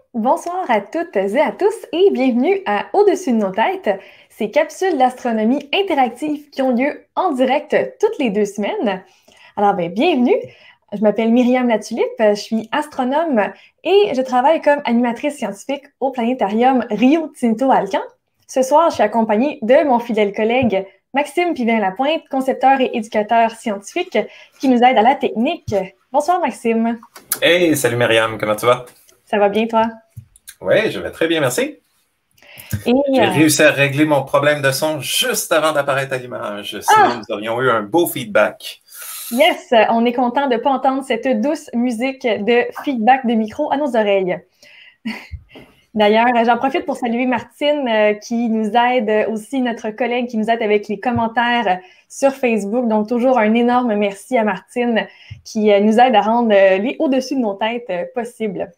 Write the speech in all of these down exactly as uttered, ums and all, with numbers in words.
Bonsoir à toutes et à tous et bienvenue à Au-dessus de nos têtes, ces capsules d'astronomie interactives qui ont lieu en direct toutes les deux semaines. Alors, ben, bienvenue. Je m'appelle Myriam Latulippe, je suis astronome et je travaille comme animatrice scientifique au planétarium Rio Tinto Alcan. Ce soir, je suis accompagnée de mon fidèle collègue Maxime Pivin-Lapointe, concepteur et éducateur scientifique qui nous aide à la technique. Bonsoir Maxime. Hey, salut Myriam, comment tu vas? Ça va bien toi? Oui, je vais très bien, merci. Et, J'ai euh, réussi à régler mon problème de son juste avant d'apparaître à l'image. Sinon, Ah! nous aurions eu un beau feedback. Yes, on est content de ne pas entendre cette douce musique de feedback de micro à nos oreilles. D'ailleurs, j'en profite pour saluer Martine euh, qui nous aide, aussi notre collègue qui nous aide avec les commentaires sur Facebook. Donc, toujours un énorme merci à Martine qui euh, nous aide à rendre euh, les au-dessus de nos têtes euh, possibles.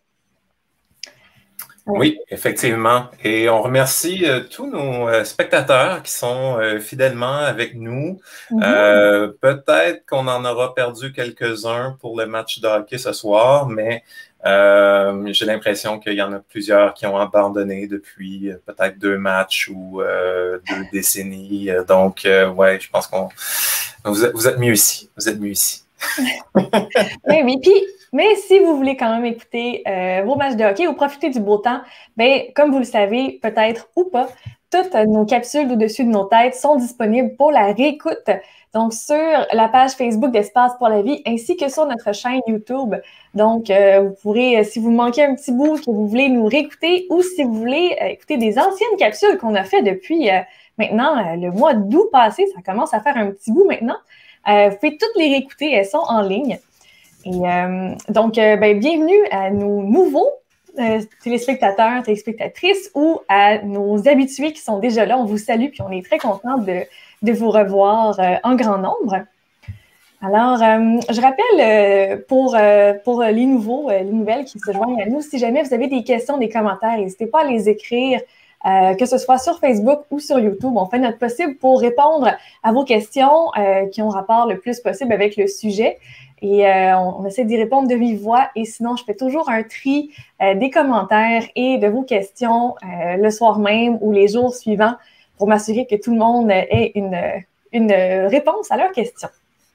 Oui, effectivement. Et on remercie euh, tous nos euh, spectateurs qui sont euh, fidèlement avec nous. Mm-hmm. Euh, peut-être qu'on en aura perdu quelques-uns pour le match de hockey ce soir, mais euh, j'ai l'impression qu'il y en a plusieurs qui ont abandonné depuis euh, peut-être deux matchs ou euh, deux décennies. Donc, euh, ouais, je pense qu'on vous êtes, vous êtes mieux ici. Vous êtes mieux ici. Oui, oui. Puis, mais si vous voulez quand même écouter euh, vos matchs de hockey ou profiter du beau temps, bien, comme vous le savez, peut-être ou pas, toutes nos capsules au-dessus de nos têtes sont disponibles pour la réécoute. Donc, sur la page Facebook d'Espace pour la vie, ainsi que sur notre chaîne YouTube. Donc, euh, vous pourrez, si vous manquez un petit bout, que vous voulez nous réécouter, ou si vous voulez euh, écouter des anciennes capsules qu'on a fait depuis euh, maintenant euh, le mois d'août passé, ça commence à faire un petit bout maintenant. Euh, vous pouvez toutes les réécouter, elles sont en ligne. Et euh, donc, euh, ben, bienvenue à nos nouveaux euh, téléspectateurs, téléspectatrices ou à nos habitués qui sont déjà là. On vous salue puis on est très contents de, de vous revoir euh, en grand nombre. Alors, euh, je rappelle euh, pour, euh, pour les nouveaux, euh, les nouvelles qui se joignent à nous, si jamais vous avez des questions, des commentaires, n'hésitez pas à les écrire. Euh, que ce soit sur Facebook ou sur YouTube. On fait notre possible pour répondre à vos questions euh, qui ont rapport le plus possible avec le sujet. Et euh, on, on essaie d'y répondre de vive voix. Et sinon, je fais toujours un tri euh, des commentaires et de vos questions euh, le soir même ou les jours suivants pour m'assurer que tout le monde ait une, une réponse à leurs questions.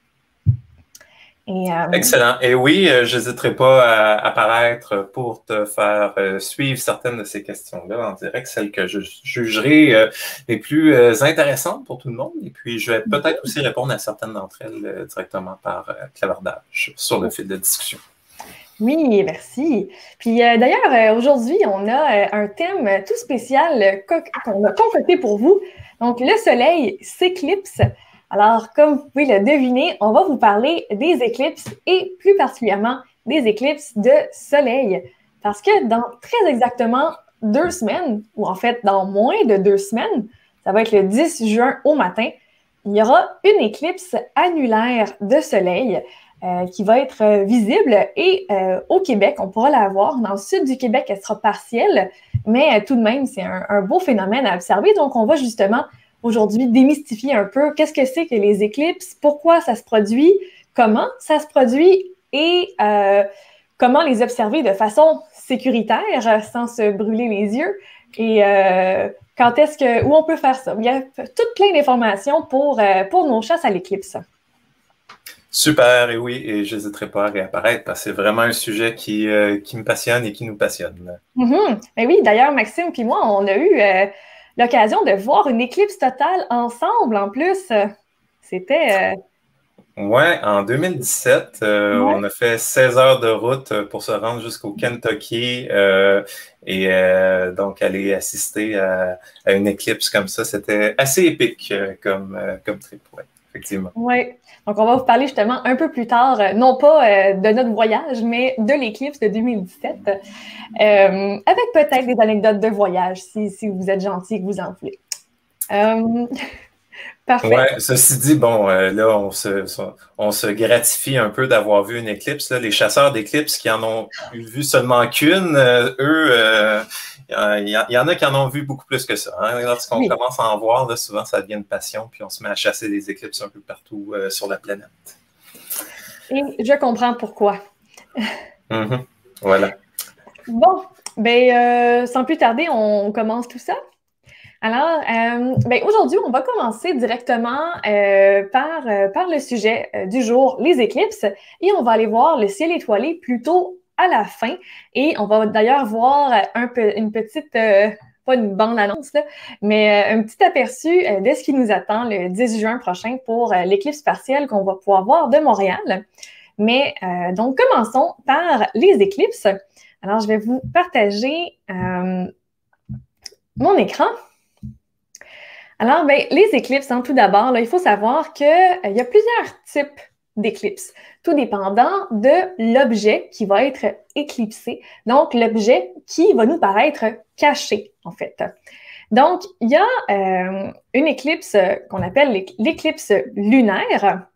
Et, euh... Excellent. Et oui, euh, je n'hésiterai pas à apparaître pour te faire euh, suivre certaines de ces questions-là en direct, celles que je jugerai euh, les plus euh, intéressantes pour tout le monde. Et puis, je vais peut-être aussi répondre à certaines d'entre elles euh, directement par euh, clavardage sur le fil de discussion. Oui, merci. Puis euh, d'ailleurs, euh, aujourd'hui, on a euh, un thème tout spécial qu'on a concocté pour vous. Donc, le soleil s'éclipse. Alors, comme vous pouvez le deviner, on va vous parler des éclipses et plus particulièrement des éclipses de soleil. Parce que dans très exactement deux semaines, ou en fait dans moins de deux semaines, ça va être le dix juin au matin, il y aura une éclipse annulaire de soleil euh, qui va être euh, visible et euh, au Québec, on pourra la voir. Dans le sud du Québec, elle sera partielle, mais euh, tout de même, c'est un, un beau phénomène à observer. Donc, on va justement aujourd'hui démystifier un peu qu'est-ce que c'est que les éclipses, pourquoi ça se produit, comment ça se produit et euh, comment les observer de façon sécuritaire sans se brûler les yeux et euh, quand est-ce que, où on peut faire ça. Il y a tout plein d'informations pour, euh, pour nos chasses à l'éclipse. Super, et oui, et je n'hésiterai pas à réapparaître parce que c'est vraiment un sujet qui, euh, qui me passionne et qui nous passionne. Mm-hmm. Mais oui, d'ailleurs, Maxime puis moi, on a eu euh, l'occasion de voir une éclipse totale ensemble en plus. C'était... Euh... Ouais, en deux mille dix-sept, euh, ouais. on a fait seize heures de route pour se rendre jusqu'au Kentucky euh, et euh, donc aller assister à, à une éclipse comme ça. C'était assez épique euh, comme, euh, comme trip, ouais, effectivement. Oui, donc on va vous parler justement un peu plus tard, euh, non pas euh, de notre voyage, mais de l'éclipse de deux mille dix-sept, euh, avec peut-être des anecdotes de voyage, si, si vous êtes gentil et que vous en voulez. Euh... Parfait. Ouais, ceci dit, bon, euh, là, on se, on se gratifie un peu d'avoir vu une éclipse. Là. Les chasseurs d'éclipses qui en ont vu seulement qu'une, euh, eux, euh, il y, y en a qui en ont vu beaucoup plus que ça. Hein. Lorsqu'on oui. commence à en voir, là, souvent, ça devient une passion, puis on se met à chasser des éclipses un peu partout euh, sur la planète. Et je comprends pourquoi. Mm-hmm. Voilà. Bon, ben, euh, sans plus tarder, on commence tout ça. Alors, euh, ben, aujourd'hui, on va commencer directement euh, par, euh, par le sujet euh, du jour, les éclipses, et on va aller voir le ciel étoilé plutôt à la fin. Et on va d'ailleurs voir un peu, une petite, euh, pas une bande-annonce, là, mais euh, un petit aperçu euh, de ce qui nous attend le dix juin prochain pour euh, l'éclipse partielle qu'on va pouvoir voir de Montréal. Mais euh, donc, commençons par les éclipses. Alors, je vais vous partager euh, mon écran. Alors, ben, les éclipses, hein, tout d'abord, là, il faut savoir qu'il euh, y a plusieurs types d'éclipses, tout dépendant de l'objet qui va être éclipsé, donc l'objet qui va nous paraître caché, en fait. Donc, il y a euh, une éclipse qu'on appelle l'éclipse lunaire.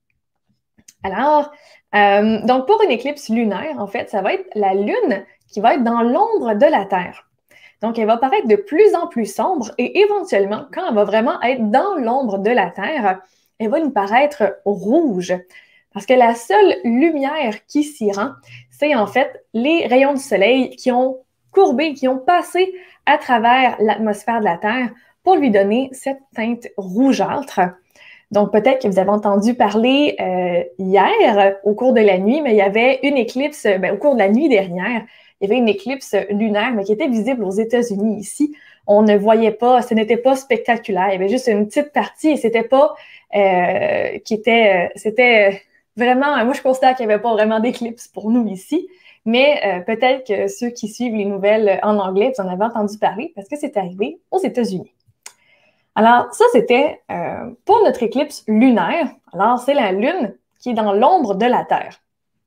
Alors, euh, donc pour une éclipse lunaire, en fait, ça va être la Lune qui va être dans l'ombre de la Terre. Donc, elle va paraître de plus en plus sombre et éventuellement, quand elle va vraiment être dans l'ombre de la Terre, elle va nous paraître rouge. Parce que la seule lumière qui s'y rend, c'est en fait les rayons du soleil qui ont courbé, qui ont passé à travers l'atmosphère de la Terre pour lui donner cette teinte rougeâtre. Donc, peut-être que vous avez entendu parler euh, hier, au cours de la nuit, mais il y avait une éclipse, ben, au cours de la nuit dernière, il y avait une éclipse lunaire, mais qui était visible aux États-Unis ici. On ne voyait pas, ce n'était pas spectaculaire. Il y avait juste une petite partie et c'était pas, euh, qui était, c'était vraiment, moi je considère qu'il n'y avait pas vraiment d'éclipse pour nous ici, mais euh, peut-être que ceux qui suivent les nouvelles en anglais, vous en avez entendu parler parce que c'est arrivé aux États-Unis. Alors, ça, c'était euh, pour notre éclipse lunaire. Alors, c'est la Lune qui est dans l'ombre de la Terre.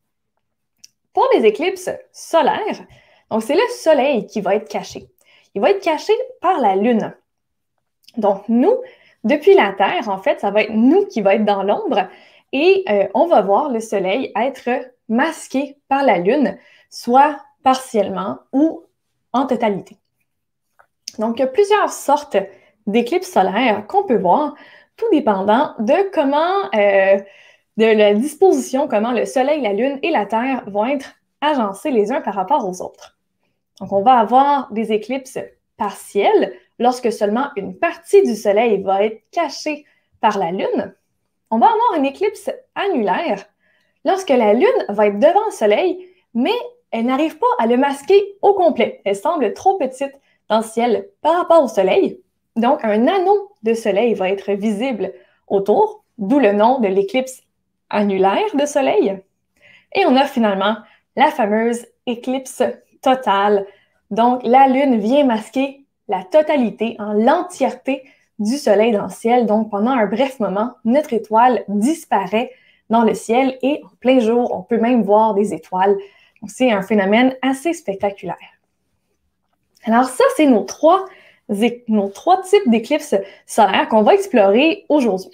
Pour les éclipses solaires, donc c'est le Soleil qui va être caché. Il va être caché par la Lune. Donc, nous, depuis la Terre, en fait, ça va être nous qui va être dans l'ombre et euh, on va voir le Soleil être masqué par la Lune, soit partiellement ou en totalité. Donc, il y a plusieurs sortes d'éclipses solaires qu'on peut voir, tout dépendant de comment, euh, de la disposition, comment le Soleil, la Lune et la Terre vont être agencés les uns par rapport aux autres. Donc, on va avoir des éclipses partielles lorsque seulement une partie du Soleil va être cachée par la Lune. On va avoir une éclipse annulaire lorsque la Lune va être devant le Soleil, mais elle n'arrive pas à le masquer au complet. Elle semble trop petite dans le ciel par rapport au Soleil. Donc, un anneau de Soleil va être visible autour, d'où le nom de l'éclipse annulaire de Soleil. Et on a finalement la fameuse éclipse totale. Donc, la Lune vient masquer la totalité, en l'entièreté du Soleil dans le ciel. Donc, pendant un bref moment, notre étoile disparaît dans le ciel et en plein jour, on peut même voir des étoiles. Donc, c'est un phénomène assez spectaculaire. Alors, ça, c'est nos trois, nos trois types d'éclipses solaires qu'on va explorer aujourd'hui.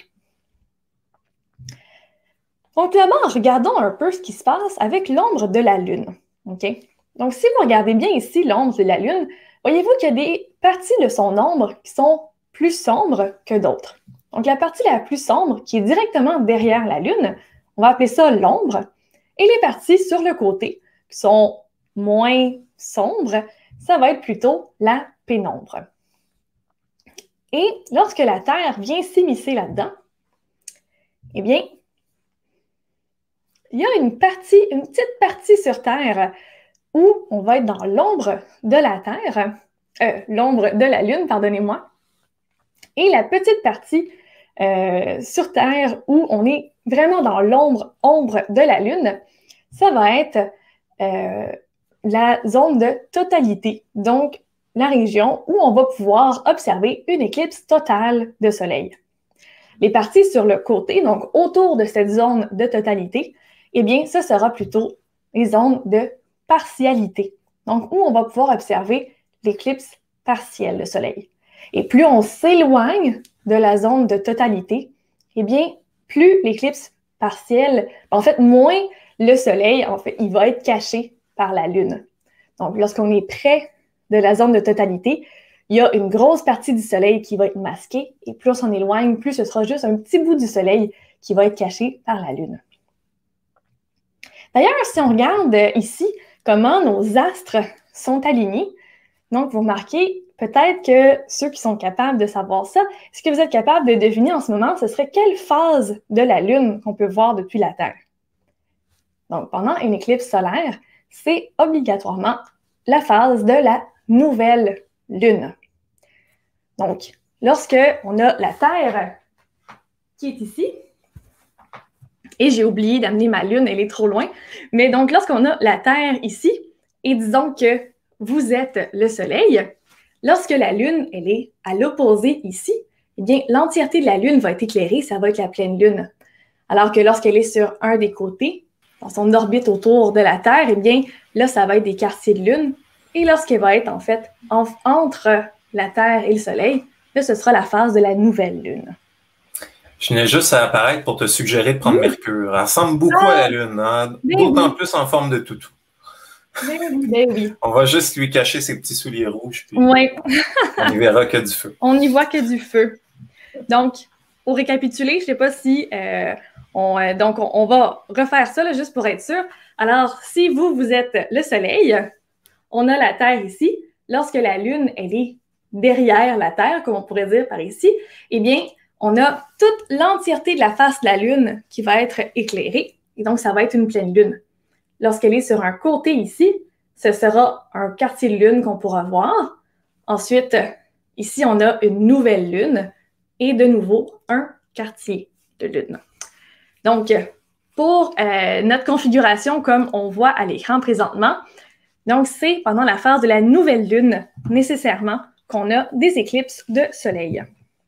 Donc, d'abord, regardons un peu ce qui se passe avec l'ombre de la Lune. Okay? Donc, si vous regardez bien ici l'ombre de la Lune, voyez-vous qu'il y a des parties de son ombre qui sont plus sombres que d'autres. Donc, la partie la plus sombre, qui est directement derrière la Lune, on va appeler ça l'ombre, et les parties sur le côté, qui sont moins sombres, ça va être plutôt la pénombre. Et lorsque la Terre vient s'immiscer là-dedans, eh bien, il y a une partie, une petite partie sur Terre où on va être dans l'ombre de la Terre, euh, l'ombre de la Lune, pardonnez-moi, et la petite partie euh, sur Terre où on est vraiment dans l'ombre ombre de la Lune, ça va être euh, la zone de totalité, donc la région où on va pouvoir observer une éclipse totale de Soleil. Les parties sur le côté, donc autour de cette zone de totalité, eh bien, ce sera plutôt les zones de partialité, donc où on va pouvoir observer l'éclipse partielle de Soleil. Et plus on s'éloigne de la zone de totalité, eh bien, plus l'éclipse partielle, en fait, moins le Soleil, en fait, il va être caché par la Lune. Donc, lorsqu'on est près de la zone de totalité, il y a une grosse partie du Soleil qui va être masquée, et plus on s'en éloigne, plus ce sera juste un petit bout du Soleil qui va être caché par la Lune. D'ailleurs, si on regarde ici comment nos astres sont alignés. Donc, vous remarquez peut-être que ceux qui sont capables de savoir ça, est-ce que vous êtes capable de deviner en ce moment, ce serait quelle phase de la Lune qu'on peut voir depuis la Terre? Donc, pendant une éclipse solaire, c'est obligatoirement la phase de la nouvelle Lune. Donc, lorsque on a la Terre qui est ici, et j'ai oublié d'amener ma Lune, elle est trop loin, mais donc lorsqu'on a la Terre ici, et disons que vous êtes le Soleil, lorsque la Lune, elle est à l'opposé ici, eh bien, l'entièreté de la Lune va être éclairée, ça va être la pleine Lune. Alors que lorsqu'elle est sur un des côtés, dans son orbite autour de la Terre, eh bien, là, ça va être des quartiers de Lune. Et lorsqu'elle va être, en fait, en, entre la Terre et le Soleil, là, ce sera la phase de la nouvelle Lune. Je venais juste à apparaître pour te suggérer de prendre mmh. Mercure. Elle ressemble beaucoup ah, à la Lune, hein? D'autant oui. plus en forme de toutou. Ben oui, ben oui. On va juste lui cacher ses petits souliers rouges, puis oui. on n'y verra que du feu. On n'y voit que du feu. Donc, pour récapituler, je ne sais pas si... Euh, on, euh, donc, on, on va refaire ça, là, juste pour être sûr. Alors, si vous, vous êtes le Soleil, on a la Terre ici. Lorsque la Lune, elle est derrière la Terre, comme on pourrait dire par ici, eh bien, on a toute l'entièreté de la face de la Lune qui va être éclairée. Et donc, ça va être une pleine Lune. Lorsqu'elle est sur un côté ici, ce sera un quartier de Lune qu'on pourra voir. Ensuite, ici, on a une nouvelle Lune et de nouveau un quartier de Lune. Donc, pour euh, notre configuration, comme on voit à l'écran présentement, donc c'est pendant la phase de la nouvelle Lune, nécessairement, qu'on a des éclipses de Soleil.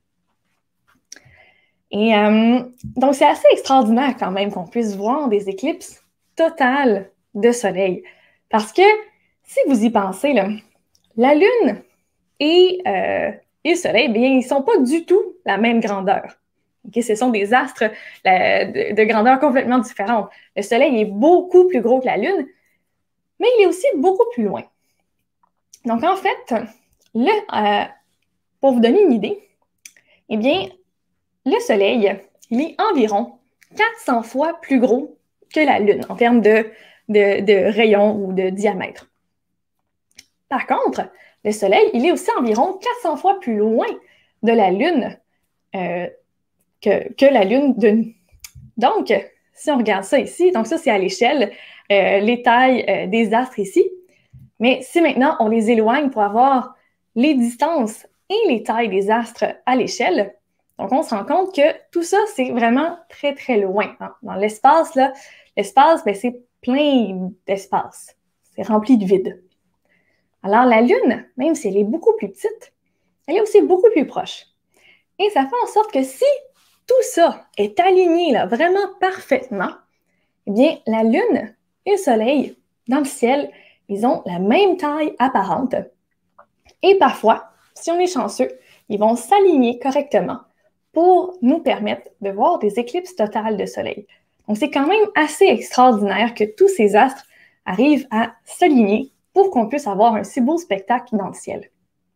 Et euh, donc, c'est assez extraordinaire quand même qu'on puisse voir des éclipses totales de Soleil. Parce que, si vous y pensez, là, la Lune et, euh, et le Soleil, bien, ils ne sont pas du tout la même grandeur. Okay? Ce sont des astres la, de, de grandeur complètement différente. Le Soleil est beaucoup plus gros que la Lune, mais il est aussi beaucoup plus loin. Donc, en fait, le, euh, pour vous donner une idée, eh bien, le Soleil, il est environ quatre cents fois plus gros que la Lune en termes de, de, de rayon ou de diamètre. Par contre, le Soleil, il est aussi environ quatre cents fois plus loin de la Lune euh, que, que la Lune de nous. Donc, si on regarde ça ici, donc ça, c'est à l'échelle, euh, les tailles euh, des astres ici. Mais si maintenant, on les éloigne pour avoir les distances et les tailles des astres à l'échelle, donc, on se rend compte que tout ça, c'est vraiment très, très loin. Hein. Dans l'espace, là, l'espace, ben, c'est plein d'espace. C'est rempli de vide. Alors, la Lune, même si elle est beaucoup plus petite, elle est aussi beaucoup plus proche. Et ça fait en sorte que si tout ça est aligné là, vraiment parfaitement, eh bien, la Lune et le Soleil, dans le ciel, ils ont la même taille apparente. Et parfois, si on est chanceux, ils vont s'aligner correctement pour nous permettre de voir des éclipses totales de Soleil. Donc, c'est quand même assez extraordinaire que tous ces astres arrivent à s'aligner pour qu'on puisse avoir un si beau spectacle dans le ciel.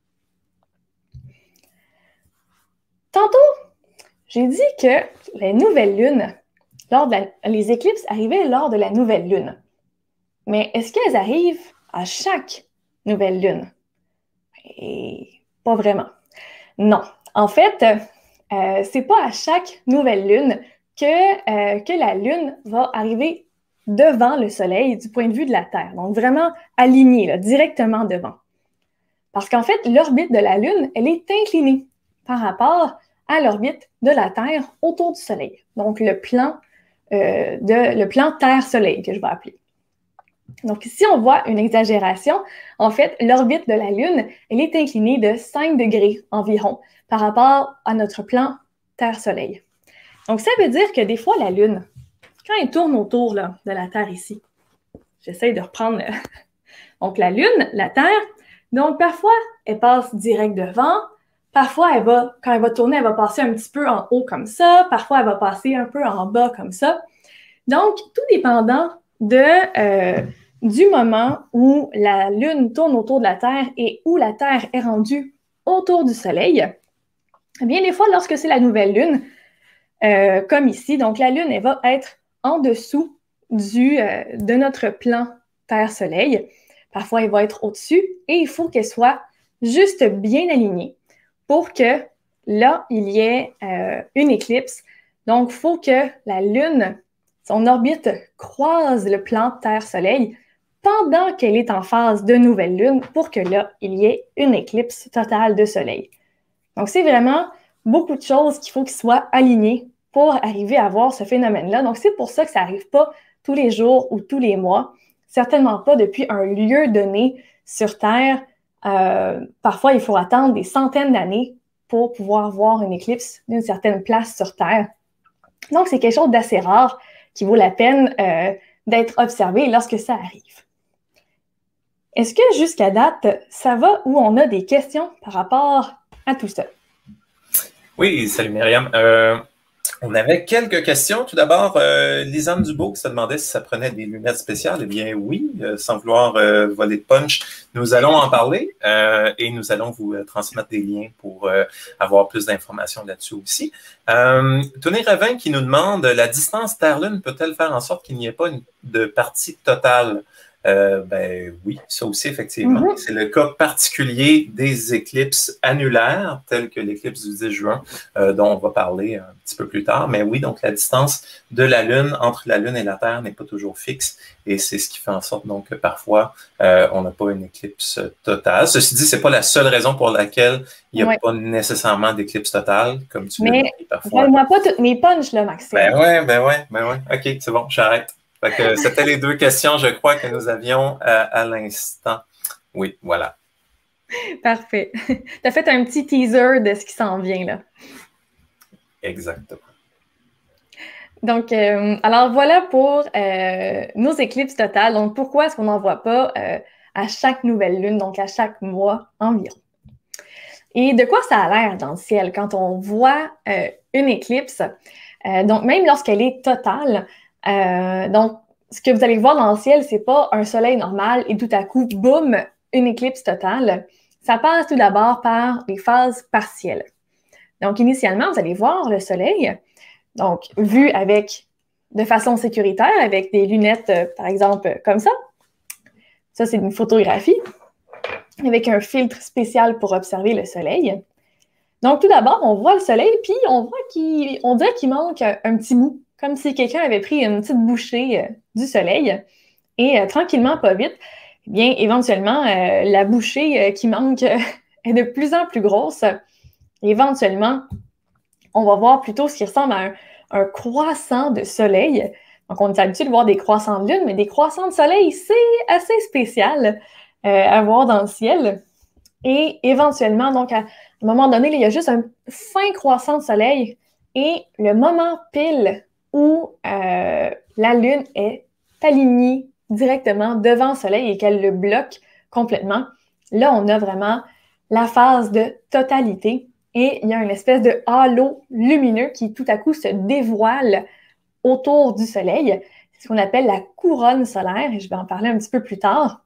Tantôt, j'ai dit que les nouvelles lunes, lors de la, les éclipses arrivaient lors de la nouvelle lune. Mais est-ce qu'elles arrivent à chaque nouvelle lune? Et pas vraiment. Non. En fait, Euh, c'est pas à chaque nouvelle lune que, euh, que la Lune va arriver devant le Soleil du point de vue de la Terre. Donc, vraiment alignée, là, directement devant. Parce qu'en fait, l'orbite de la Lune, elle est inclinée par rapport à l'orbite de la Terre autour du Soleil. Donc, le plan, euh, de, le plan Terre-Soleil, que je vais appeler. Donc, si on voit une exagération, en fait, l'orbite de la Lune, elle est inclinée de cinq degrés environ par rapport à notre plan Terre-Soleil. Donc, ça veut dire que des fois, la Lune, quand elle tourne autour là, de la Terre ici, j'essaie de reprendre euh, donc la Lune, la Terre, donc parfois, elle passe direct devant, parfois, elle va, quand elle va tourner, elle va passer un petit peu en haut comme ça, parfois, elle va passer un peu en bas comme ça. Donc, tout dépendant de, euh, du moment où la Lune tourne autour de la Terre et où la Terre est rendue autour du Soleil, eh bien, des fois, lorsque c'est la nouvelle Lune, euh, comme ici, donc la Lune, elle va être en dessous du, euh, de notre plan Terre-Soleil. parfois il va être au-dessus, et il faut qu'elle soit juste bien alignée pour que là, il y ait euh, une éclipse. Donc, il faut que la Lune, son orbite, croise le plan Terre-Soleil pendant qu'elle est en phase de nouvelle Lune pour que là, il y ait une éclipse totale de Soleil. Donc, c'est vraiment beaucoup de choses qu'il faut qu'ils soient alignés pour arriver à voir ce phénomène-là. Donc, c'est pour ça que ça n'arrive pas tous les jours ou tous les mois, certainement pas depuis un lieu donné sur Terre. Euh, parfois, il faut attendre des centaines d'années pour pouvoir voir une éclipse d'une certaine place sur Terre. Donc, c'est quelque chose d'assez rare qui vaut la peine euh, d'être observé lorsque ça arrive. Est-ce que jusqu'à date, ça va ou on a des questions par rapport à tout ça? Oui, salut Myriam. Euh, on avait quelques questions. Tout d'abord, euh, Lisanne Dubois qui se demandait si ça prenait des lunettes spéciales. Eh bien oui, euh, sans vouloir euh, voler de punch, nous allons en parler euh, et nous allons vous euh, transmettre des liens pour euh, avoir plus d'informations là-dessus aussi. Euh, Tony Ravin qui nous demande, la distance Terre-Lune peut-elle faire en sorte qu'il n'y ait pas une, de partie totale? Euh, ben oui, ça aussi, effectivement. Mm-hmm. C'est le cas particulier des éclipses annulaires, telles que l'éclipse du dix juin, euh, dont on va parler un petit peu plus tard. Mais oui, donc la distance de la Lune entre la Lune et la Terre n'est pas toujours fixe. Et c'est ce qui fait en sorte donc que parfois, euh, on n'a pas une éclipse totale. Ceci dit, c'est pas la seule raison pour laquelle il n'y a ouais. pas nécessairement d'éclipse totale, comme tu l'as dit parfois. Mais moi pas toutes mes punches, là, Maxime. Ben ouais, ben ouais, ben ouais. OK, c'est bon, j'arrête. Fait que c'était les deux questions, je crois, que nous avions à, à l'instant. Oui, voilà. Parfait. Tu as fait un petit teaser de ce qui s'en vient, là. Exactement. Donc, euh, alors voilà pour euh, nos éclipses totales. Donc, pourquoi est-ce qu'on n'en voit pas euh, à chaque nouvelle lune, donc à chaque mois environ? Et de quoi ça a l'air dans le ciel quand on voit euh, une éclipse? Euh, donc, même lorsqu'elle est totale, Euh, donc, ce que vous allez voir dans le ciel, c'est pas un soleil normal et tout à coup, boum, une éclipse totale. Ça passe tout d'abord par les phases partielles. Donc, initialement, vous allez voir le soleil, donc vu avec, de façon sécuritaire, avec des lunettes, euh, par exemple, comme ça. Ça, c'est une photographie avec un filtre spécial pour observer le soleil. Donc, tout d'abord, on voit le soleil, puis on voit qu'il, on dirait qu'il manque un, un petit bout, comme si quelqu'un avait pris une petite bouchée euh, du soleil. Et euh, tranquillement, pas vite, eh bien, éventuellement, euh, la bouchée euh, qui manque euh, est de plus en plus grosse. Et éventuellement, on va voir plutôt ce qui ressemble à un, un croissant de soleil. Donc, on est habitué de voir des croissants de lune, mais des croissants de soleil, c'est assez spécial euh, à voir dans le ciel. Et éventuellement, donc, à un moment donné, là, il y a juste un fin croissant de soleil et le moment pile où euh, la Lune est alignée directement devant le soleil et qu'elle le bloque complètement, là, on a vraiment la phase de totalité et il y a une espèce de halo lumineux qui tout à coup se dévoile autour du soleil. C'est ce qu'on appelle la couronne solaire et je vais en parler un petit peu plus tard.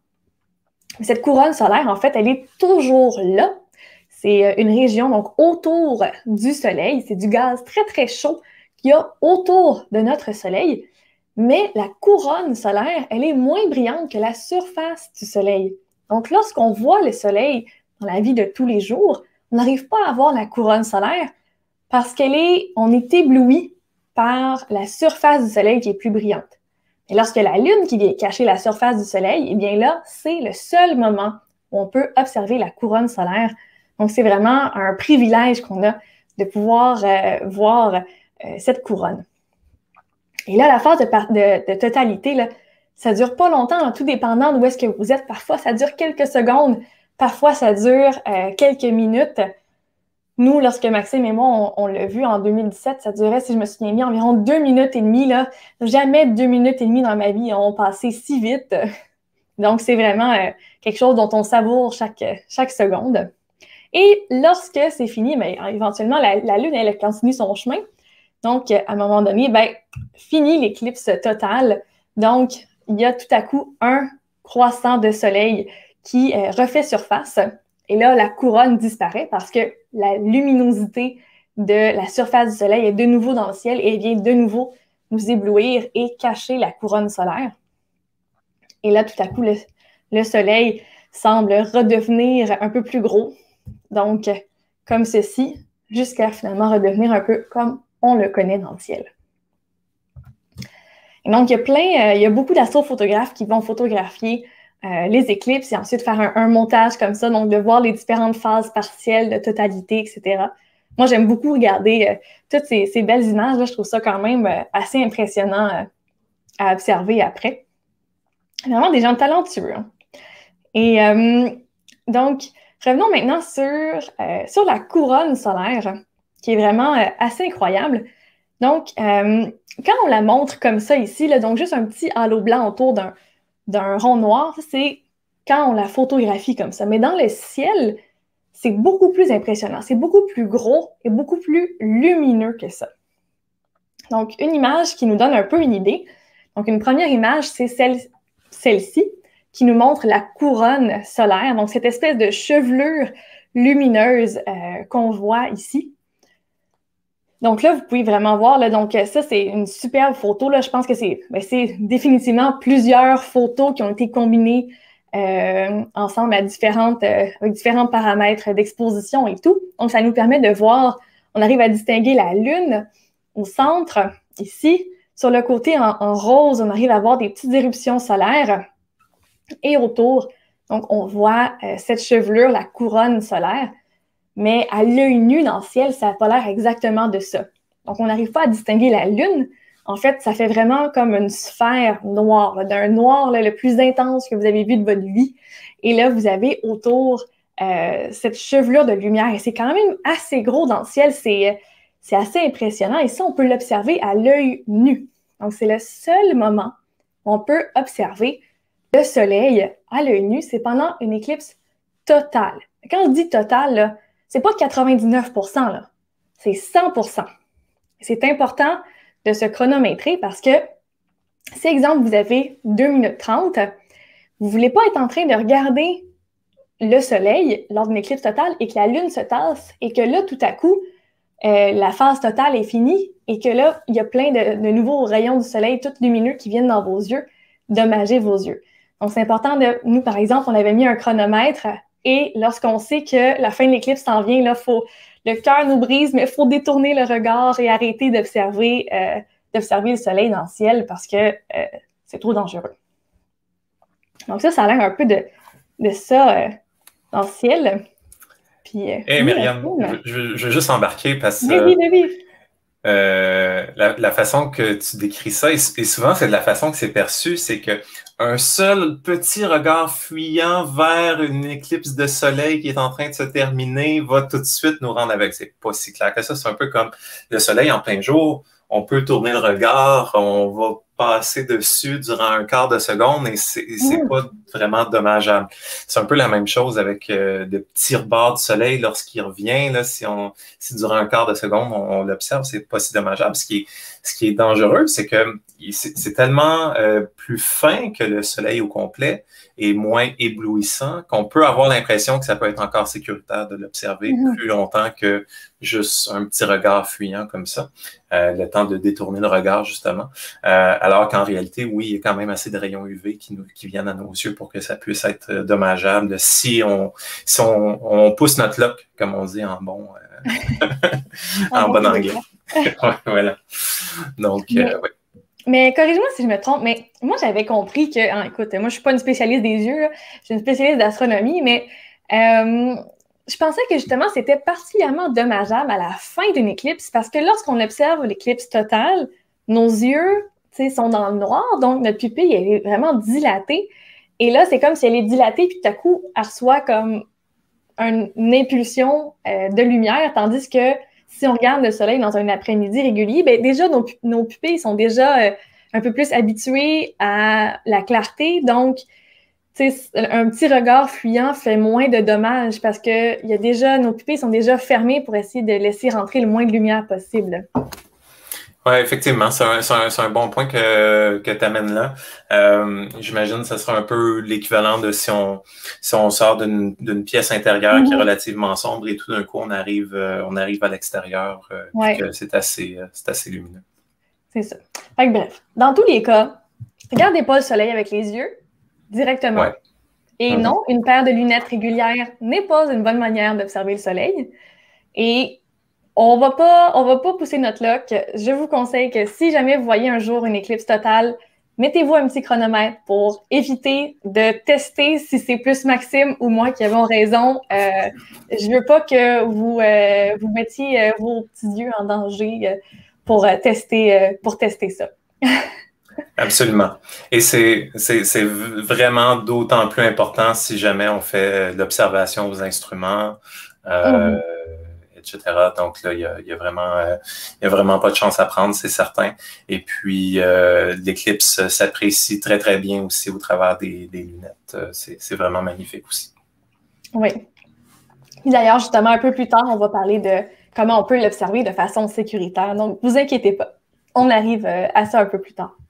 Cette couronne solaire, en fait, elle est toujours là. C'est une région donc autour du soleil. C'est du gaz très, très chaud qu'il y a autour de notre soleil. Mais la couronne solaire, elle est moins brillante que la surface du soleil. Donc, lorsqu'on voit le soleil dans la vie de tous les jours, on n'arrive pas à voir la couronne solaire parce qu'elle est, on est ébloui par la surface du soleil qui est plus brillante. Et lorsque la Lune qui vient cacher la surface du soleil, eh bien là, c'est le seul moment où on peut observer la couronne solaire. Donc, c'est vraiment un privilège qu'on a de pouvoir euh, voir euh, cette couronne. Et là, la phase de, de, de totalité, là, ça ne dure pas longtemps, hein, tout dépendant d'où est-ce que vous êtes. Parfois, ça dure quelques secondes. Parfois, ça dure euh, quelques minutes. Nous, lorsque Maxime et moi, on, on l'a vu en deux mille dix-sept, ça durait, si je me souviens bien, environ deux minutes et demie. Là. Jamais deux minutes et demie dans ma vie ont passé si vite. Donc, c'est vraiment euh, quelque chose dont on savoure chaque, chaque seconde. Et lorsque c'est fini, bien, éventuellement, la, la Lune, elle continue son chemin. Donc, à un moment donné, bien, fini l'éclipse totale. Donc, il y a tout à coup un croissant de soleil qui euh, refait surface. Et là, la couronne disparaît parce que la luminosité de la surface du soleil est de nouveau dans le ciel et vient de nouveau nous éblouir et cacher la couronne solaire. Et là, tout à coup, le, le soleil semble redevenir un peu plus gros, donc comme ceci, jusqu'à finalement redevenir un peu comme on le connaît dans le ciel. Et donc, il y a plein, euh, il y a beaucoup d'astrophotographes qui vont photographier euh, les éclipses et ensuite faire un, un montage comme ça, donc de voir les différentes phases partielles de totalité, et cetera. Moi, j'aime beaucoup regarder euh, toutes ces, ces belles images. Là, je trouve ça quand même euh, assez impressionnant euh, à observer après. Vraiment des gens talentueux. Hein? Et euh, donc, revenons maintenant sur, euh, sur la couronne solaire, qui est vraiment euh, assez incroyable. Donc, euh, quand on la montre comme ça ici, là, donc juste un petit halo blanc autour d'un, d'un rond noir, c'est quand on la photographie comme ça. Mais dans le ciel, c'est beaucoup plus impressionnant. C'est beaucoup plus gros et beaucoup plus lumineux que ça. Donc, une image qui nous donne un peu une idée. Donc, une première image, c'est celle, celle-ci, qui nous montre la couronne solaire. Donc, cette espèce de chevelure lumineuse euh, qu'on voit ici. Donc là, vous pouvez vraiment voir, là, donc ça, c'est une superbe photo. Là. Je pense que c'est ben, c'est définitivement plusieurs photos qui ont été combinées euh, ensemble à différentes, euh, avec différents paramètres d'exposition et tout. Donc, ça nous permet de voir, on arrive à distinguer la Lune au centre, ici. Sur le côté en, en rose, on arrive à voir des petites éruptions solaires. Et autour, donc on voit euh, cette chevelure, la couronne solaire. Mais à l'œil nu dans le ciel, ça n'a pas l'air exactement de ça. Donc, on n'arrive pas à distinguer la Lune. En fait, ça fait vraiment comme une sphère noire, là, d'un noir là, le plus intense que vous avez vu de votre vie. Et là, vous avez autour euh, cette chevelure de lumière. Et c'est quand même assez gros dans le ciel. C'est, c'est assez impressionnant. Et ça, on peut l'observer à l'œil nu. Donc, c'est le seul moment où on peut observer le soleil à l'œil nu. C'est pendant une éclipse totale. Quand on dit totale, là, c'est pas quatre-vingt-dix-neuf pour cent, là. C'est cent pour cent. C'est important de se chronométrer parce que, si, exemple, vous avez deux minutes trente, vous voulez pas être en train de regarder le soleil lors d'une éclipse totale et que la Lune se tasse et que là, tout à coup, euh, la phase totale est finie et que là, il y a plein de, de nouveaux rayons du soleil tout lumineux qui viennent dans vos yeux, dommager vos yeux. Donc, c'est important de... Nous, par exemple, on avait mis un chronomètre. Et lorsqu'on sait que la fin de l'éclipse s'en vient, là, faut, le cœur nous brise, mais il faut détourner le regard et arrêter d'observer, euh, d'observer le soleil dans le ciel parce que euh, c'est trop dangereux. Donc ça, ça a l'air un peu de, de ça euh, dans le ciel. Puis, euh, hey, Myriam, je, je, je veux juste embarquer parce que oui, oui, oui. Euh, la, la façon que tu décris ça, et, et souvent c'est de la façon que c'est perçu, c'est que un seul petit regard fuyant vers une éclipse de soleil qui est en train de se terminer va tout de suite nous rendre avec. C'est pas si clair que ça. C'est un peu comme le soleil en plein jour. On peut tourner le regard, on va passer dessus durant un quart de seconde et c'est mmh. pas vraiment dommageable. C'est un peu la même chose avec euh, de petits rebords du soleil lorsqu'il revient. Là, si, on, si durant un quart de seconde, on, on l'observe, c'est pas si dommageable. Ce qui est, ce qui est dangereux, c'est que c'est tellement euh, plus fin que le soleil au complet et moins éblouissant qu'on peut avoir l'impression que ça peut être encore sécuritaire de l'observer mmh. plus longtemps que juste un petit regard fuyant comme ça, euh, le temps de détourner le regard justement. Euh, alors qu'en réalité, oui, il y a quand même assez de rayons U V qui, nous, qui viennent à nos yeux pour que ça puisse être dommageable si on, si on, on pousse notre lock, comme on dit en bon, euh, en bon anglais. Ouais, voilà. Donc, euh, ouais. Mais corrige-moi si je me trompe, mais moi, j'avais compris que, hein, écoute, moi, je suis pas une spécialiste des yeux, là, je suis une spécialiste d'astronomie, mais euh, je pensais que justement, c'était particulièrement dommageable à la fin d'une éclipse parce que lorsqu'on observe l'éclipse totale, nos yeux, tu sais, sont dans le noir, donc notre pupille, elle est vraiment dilatée. Et là, c'est comme si elle est dilatée, puis tout à coup, elle reçoit comme un, une impulsion euh, de lumière, tandis que si on regarde le soleil dans un après-midi régulier, bien déjà, nos, nos pupilles sont déjà euh, un peu plus habituées à la clarté. Donc, tu sais, un petit regard fuyant fait moins de dommages parce que il y a déjà, nos pupilles sont déjà fermées pour essayer de laisser rentrer le moins de lumière possible. Oui, effectivement, c'est un, un, un bon point que, que tu amènes là. Euh, J'imagine que ce sera un peu l'équivalent de si on, si on sort d'une pièce intérieure mm-hmm. qui est relativement sombre et tout d'un coup, on arrive, euh, on arrive à l'extérieur euh, ouais. que c'est assez, euh, c'est assez lumineux. C'est ça. Fait que, bref, dans tous les cas, regardez pas le soleil avec les yeux directement. Ouais. Et mm-hmm. non, une paire de lunettes régulières n'est pas une bonne manière d'observer le soleil. Et on va pas, on va pas pousser notre luck. Je vous conseille que si jamais vous voyez un jour une éclipse totale, mettez-vous un petit chronomètre pour éviter de tester si c'est plus Maxime ou moi qui avons raison. Euh, je veux pas que vous, euh, vous mettiez euh, vos petits yeux en danger euh, pour, euh, tester, euh, pour tester ça. Absolument. Et c'est, c'est, c'est vraiment d'autant plus important si jamais on fait l'observation aux instruments, euh, mm-hmm. et cetera. Donc là, il y a, il y a vraiment, euh, il y a vraiment pas de chance à prendre, c'est certain. Et puis, euh, l'éclipse s'apprécie très, très bien aussi au travers des, des lunettes. C'est, c'est vraiment magnifique aussi. Oui. D'ailleurs, justement, un peu plus tard, on va parler de comment on peut l'observer de façon sécuritaire. Donc, vous inquiétez pas. On arrive à ça un peu plus tard.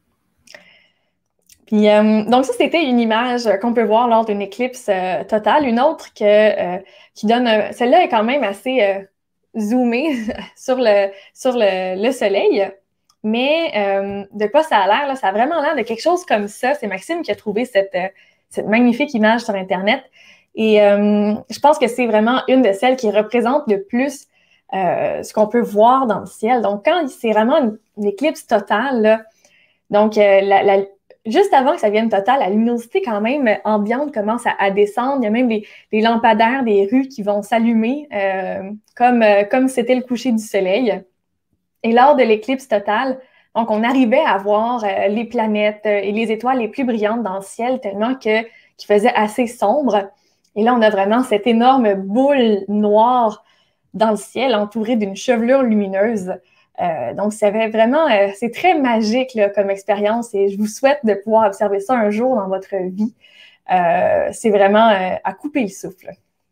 Puis, euh, donc ça, c'était une image qu'on peut voir lors d'une éclipse euh, totale. Une autre que, euh, qui donne... Un... Celle-là est quand même assez euh, zoomée sur, le, sur le, le soleil. Mais euh, de quoi ça a l'air? Là, ça a vraiment l'air de quelque chose comme ça. C'est Maxime qui a trouvé cette, euh, cette magnifique image sur Internet. Et euh, je pense que c'est vraiment une de celles qui représente le plus euh, ce qu'on peut voir dans le ciel. Donc, quand c'est vraiment une, une éclipse totale, là, donc euh, la, la juste avant que ça vienne total, la luminosité quand même ambiante commence à, à descendre. Il y a même des, des lampadaires des rues qui vont s'allumer euh, comme euh, comme c'était le coucher du soleil. Et lors de l'éclipse totale, donc on arrivait à voir euh, les planètes euh, et les étoiles les plus brillantes dans le ciel tellement que qu'il faisait assez sombre. Et là, on a vraiment cette énorme boule noire dans le ciel entourée d'une chevelure lumineuse. Euh, donc, ça avait vraiment, euh, c'est très magique là, comme expérience et je vous souhaite de pouvoir observer ça un jour dans votre vie. Euh, c'est vraiment euh, à couper le souffle.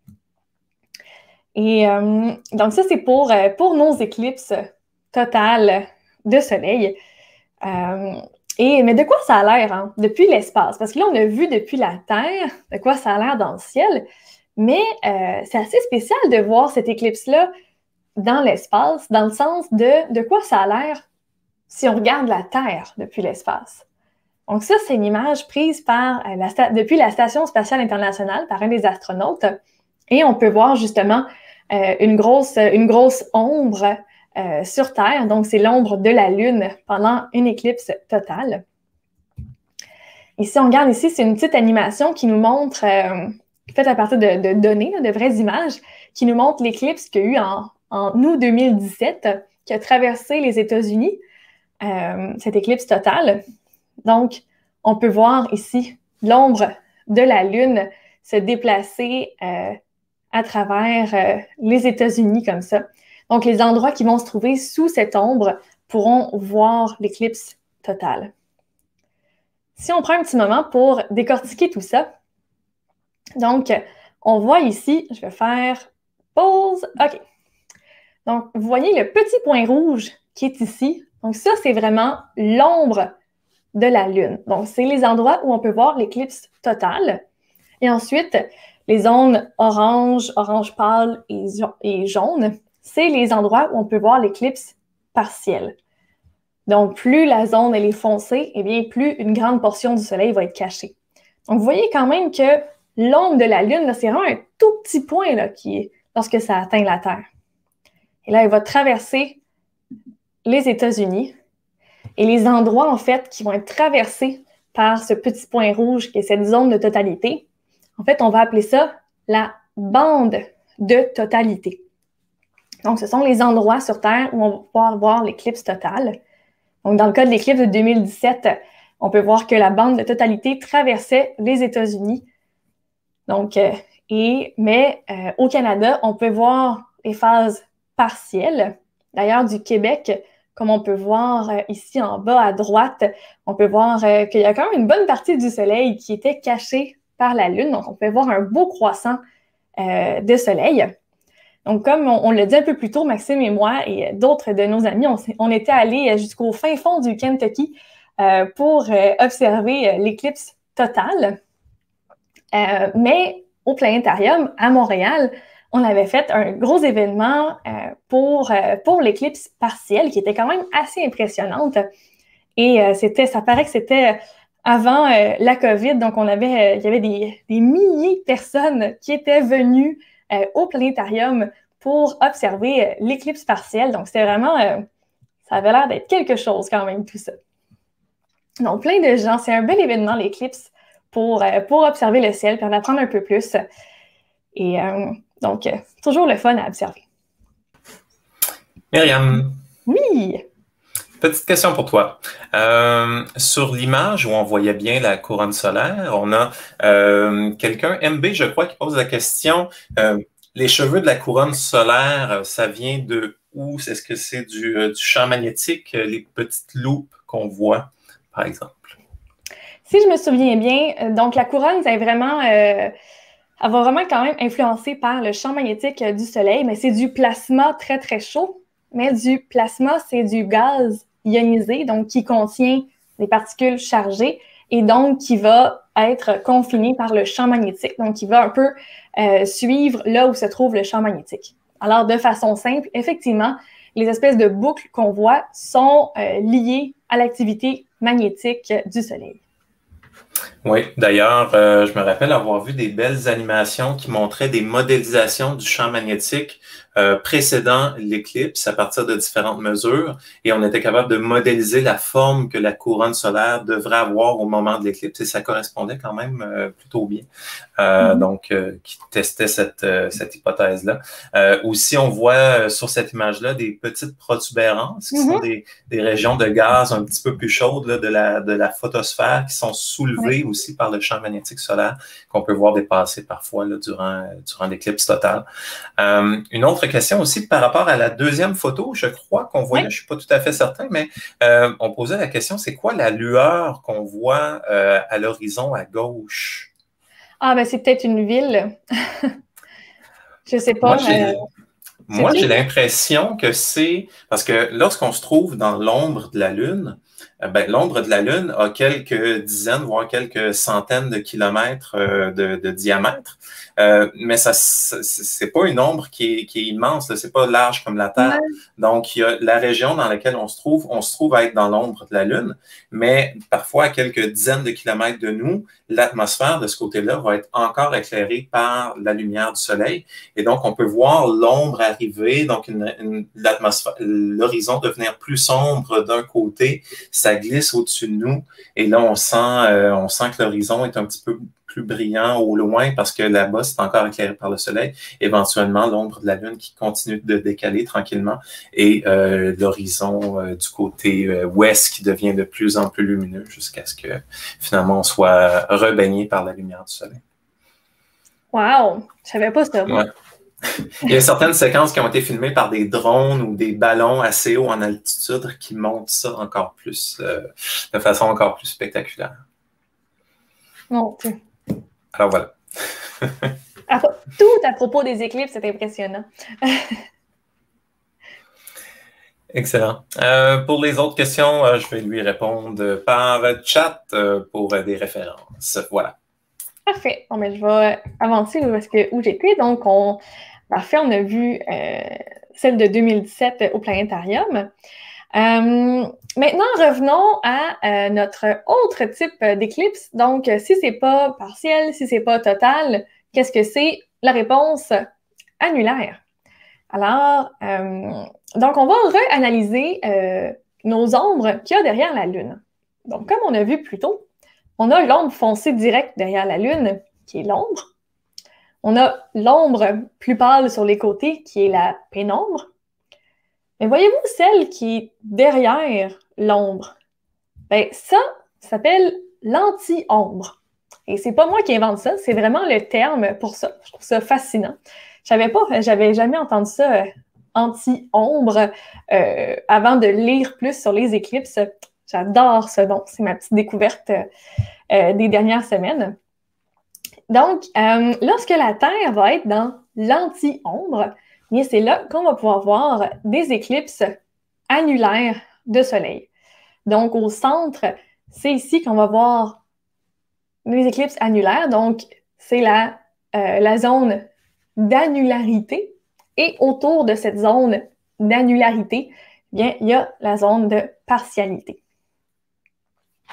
Et euh, donc, ça, c'est pour, euh, pour nos éclipses totales de soleil. Euh, et, mais de quoi ça a l'air hein, depuis l'espace? Parce que là, on a vu depuis la Terre de quoi ça a l'air dans le ciel, mais euh, c'est assez spécial de voir cette éclipse-là dans l'espace, dans le sens de, de quoi ça a l'air si on regarde la Terre depuis l'espace. Donc ça, c'est une image prise par la, depuis la Station spatiale internationale par un des astronautes et on peut voir justement euh, une, grosse, une grosse ombre euh, sur Terre, donc c'est l'ombre de la Lune pendant une éclipse totale. Ici, on regarde ici, c'est une petite animation qui nous montre, euh, faite à partir de, de données, de vraies images, qui nous montre l'éclipse qu'il y a eu en en août deux mille dix-sept, qui a traversé les États-Unis, euh, cette éclipse totale. Donc, on peut voir ici l'ombre de la Lune se déplacer euh, à travers euh, les États-Unis comme ça. Donc, les endroits qui vont se trouver sous cette ombre pourront voir l'éclipse totale. Si on prend un petit moment pour décortiquer tout ça, donc, on voit ici, je vais faire pause, OK. Donc, vous voyez le petit point rouge qui est ici. Donc, ça, c'est vraiment l'ombre de la Lune. Donc, c'est les endroits où on peut voir l'éclipse totale. Et ensuite, les zones orange, orange pâle et, et jaune, c'est les endroits où on peut voir l'éclipse partielle. Donc, plus la zone elle est foncée, eh bien, plus une grande portion du soleil va être cachée. Donc, vous voyez quand même que l'ombre de la Lune, c'est vraiment un tout petit point là, qui est, lorsque ça atteint la Terre. Et là, elle va traverser les États-Unis et les endroits, en fait, qui vont être traversés par ce petit point rouge qui est cette zone de totalité. En fait, on va appeler ça la bande de totalité. Donc, ce sont les endroits sur Terre où on va pouvoir voir l'éclipse totale. Donc, dans le cas de l'éclipse de deux mille dix-sept, on peut voir que la bande de totalité traversait les États-Unis. Donc, euh, et, mais euh, au Canada, on peut voir les phases partielle. D'ailleurs, du Québec, comme on peut voir euh, ici en bas à droite, on peut voir euh, qu'il y a quand même une bonne partie du soleil qui était cachée par la Lune. Donc, on peut voir un beau croissant euh, de soleil. Donc, comme on, on l'a dit un peu plus tôt, Maxime et moi et d'autres de nos amis, on, on était allés jusqu'au fin fond du Kentucky euh, pour euh, observer euh, l'éclipse totale. Euh, mais au Planétarium, à Montréal, on avait fait un gros événement euh, pour, euh, pour l'éclipse partielle qui était quand même assez impressionnante. Et euh, c'était, ça paraît que c'était avant euh, la COVID. Donc, on avait, euh, il y avait des, des milliers de personnes qui étaient venues euh, au planétarium pour observer euh, l'éclipse partielle. Donc, c'était vraiment, euh, ça avait l'air d'être quelque chose quand même, tout ça. Donc, plein de gens. C'est un bel événement, l'éclipse, pour, euh, pour observer le ciel, puis en apprendre un peu plus. Et euh, donc, euh, toujours le fun à observer. Myriam. Oui! Petite question pour toi. Euh, sur l'image où on voyait bien la couronne solaire, on a euh, quelqu'un, M B, je crois, qui pose la question, euh, les cheveux de la couronne solaire, ça vient de où? Est-ce que c'est du, euh, du champ magnétique, les petites loupes qu'on voit, par exemple? Si je me souviens bien, donc la couronne, c'est vraiment, euh, elle va vraiment quand même influencée par le champ magnétique du Soleil, mais c'est du plasma très, très chaud. Mais du plasma, c'est du gaz ionisé, donc qui contient des particules chargées et donc qui va être confiné par le champ magnétique, donc qui va un peu euh, suivre là où se trouve le champ magnétique. Alors, de façon simple, effectivement, les espèces de boucles qu'on voit sont euh, liées à l'activité magnétique du Soleil. Oui, d'ailleurs, euh, je me rappelle avoir vu des belles animations qui montraient des modélisations du champ magnétique euh, précédant l'éclipse à partir de différentes mesures et on était capable de modéliser la forme que la couronne solaire devrait avoir au moment de l'éclipse et ça correspondait quand même euh, plutôt bien. Euh, mm-hmm. Donc, euh, qui testait cette, euh, cette hypothèse-là. Euh, aussi, on voit euh, sur cette image-là des petites protubérances qui mm-hmm. sont des, des régions de gaz un petit peu plus chaudes là, de, la, de la photosphère qui sont soulevées oui. aussi par le champ magnétique solaire qu'on peut voir dépasser parfois là, durant, durant l'éclipse totale. Euh, une autre question aussi par rapport à la deuxième photo, je crois qu'on voyait, oui. je ne suis pas tout à fait certain, mais euh, on posait la question, c'est quoi la lueur qu'on voit euh, à l'horizon à gauche? Ah, ben c'est peut-être une ville. Je sais pas. Moi, j'ai, euh, moi, j'ai l'impression que c'est... Parce que lorsqu'on se trouve dans l'ombre de la Lune, ben, l'ombre de la Lune a quelques dizaines, voire quelques centaines de kilomètres euh, de, de diamètre. Euh, mais ça, c'est pas une ombre qui est, qui est immense, c'est pas large comme la Terre. Ouais. Donc, il y a la région dans laquelle on se trouve, on se trouve à être dans l'ombre de la Lune, mais parfois à quelques dizaines de kilomètres de nous, l'atmosphère de ce côté-là va être encore éclairée par la lumière du Soleil. Et donc, on peut voir l'ombre arriver, donc une, une, l'atmosphère, l'horizon devenir plus sombre d'un côté, ça glisse au-dessus de nous. Et là, on sent, euh, on sent que l'horizon est un petit peu plus brillant au loin parce que là-bas, c'est encore éclairé par le soleil. Éventuellement, l'ombre de la Lune qui continue de décaler tranquillement et euh, l'horizon euh, du côté euh, ouest qui devient de plus en plus lumineux jusqu'à ce que finalement on soit rebaigné par la lumière du soleil. Wow! Je savais pas ça. Ouais. Il y a certaines séquences qui ont été filmées par des drones ou des ballons assez hauts en altitude qui montrent ça encore plus, euh, de façon encore plus spectaculaire. Mon Dieu. Alors voilà. Tout à propos des éclipses, c'est impressionnant. Excellent. Euh, pour les autres questions, euh, je vais lui répondre par chat euh, pour euh, des références. Voilà. Parfait. Bon, mais je vais avancer où, où j'étais. Donc, on, en fait, on a vu euh, celle de deux mille dix-sept au planétarium. Euh, maintenant, revenons à euh, notre autre type d'éclipse. Donc, si c'est pas partiel, si c'est pas total, qu'est-ce que c'est? La réponse annulaire. Alors, euh, donc, on va réanalyser euh, nos ombres qu'il y a derrière la Lune. Donc, comme on a vu plus tôt, on a l'ombre foncée directe derrière la Lune, qui est l'ombre. On a l'ombre plus pâle sur les côtés, qui est la pénombre. Mais voyez-vous celle qui est derrière l'ombre? Bien, ça, ça s'appelle l'anti-ombre. Et c'est pas moi qui invente ça, c'est vraiment le terme pour ça. Je trouve ça fascinant. Je savais pas, j'avais jamais entendu ça, euh, anti-ombre, euh, avant de lire plus sur les éclipses. J'adore ce nom, c'est ma petite découverte euh, des dernières semaines. Donc, euh, lorsque la Terre va être dans l'anti-ombre, bien, c'est là qu'on va pouvoir voir des éclipses annulaires de Soleil. Donc, au centre, c'est ici qu'on va voir les éclipses annulaires. Donc, c'est la, euh, la zone d'annularité. Et autour de cette zone d'annularité, bien, il y a la zone de partialité.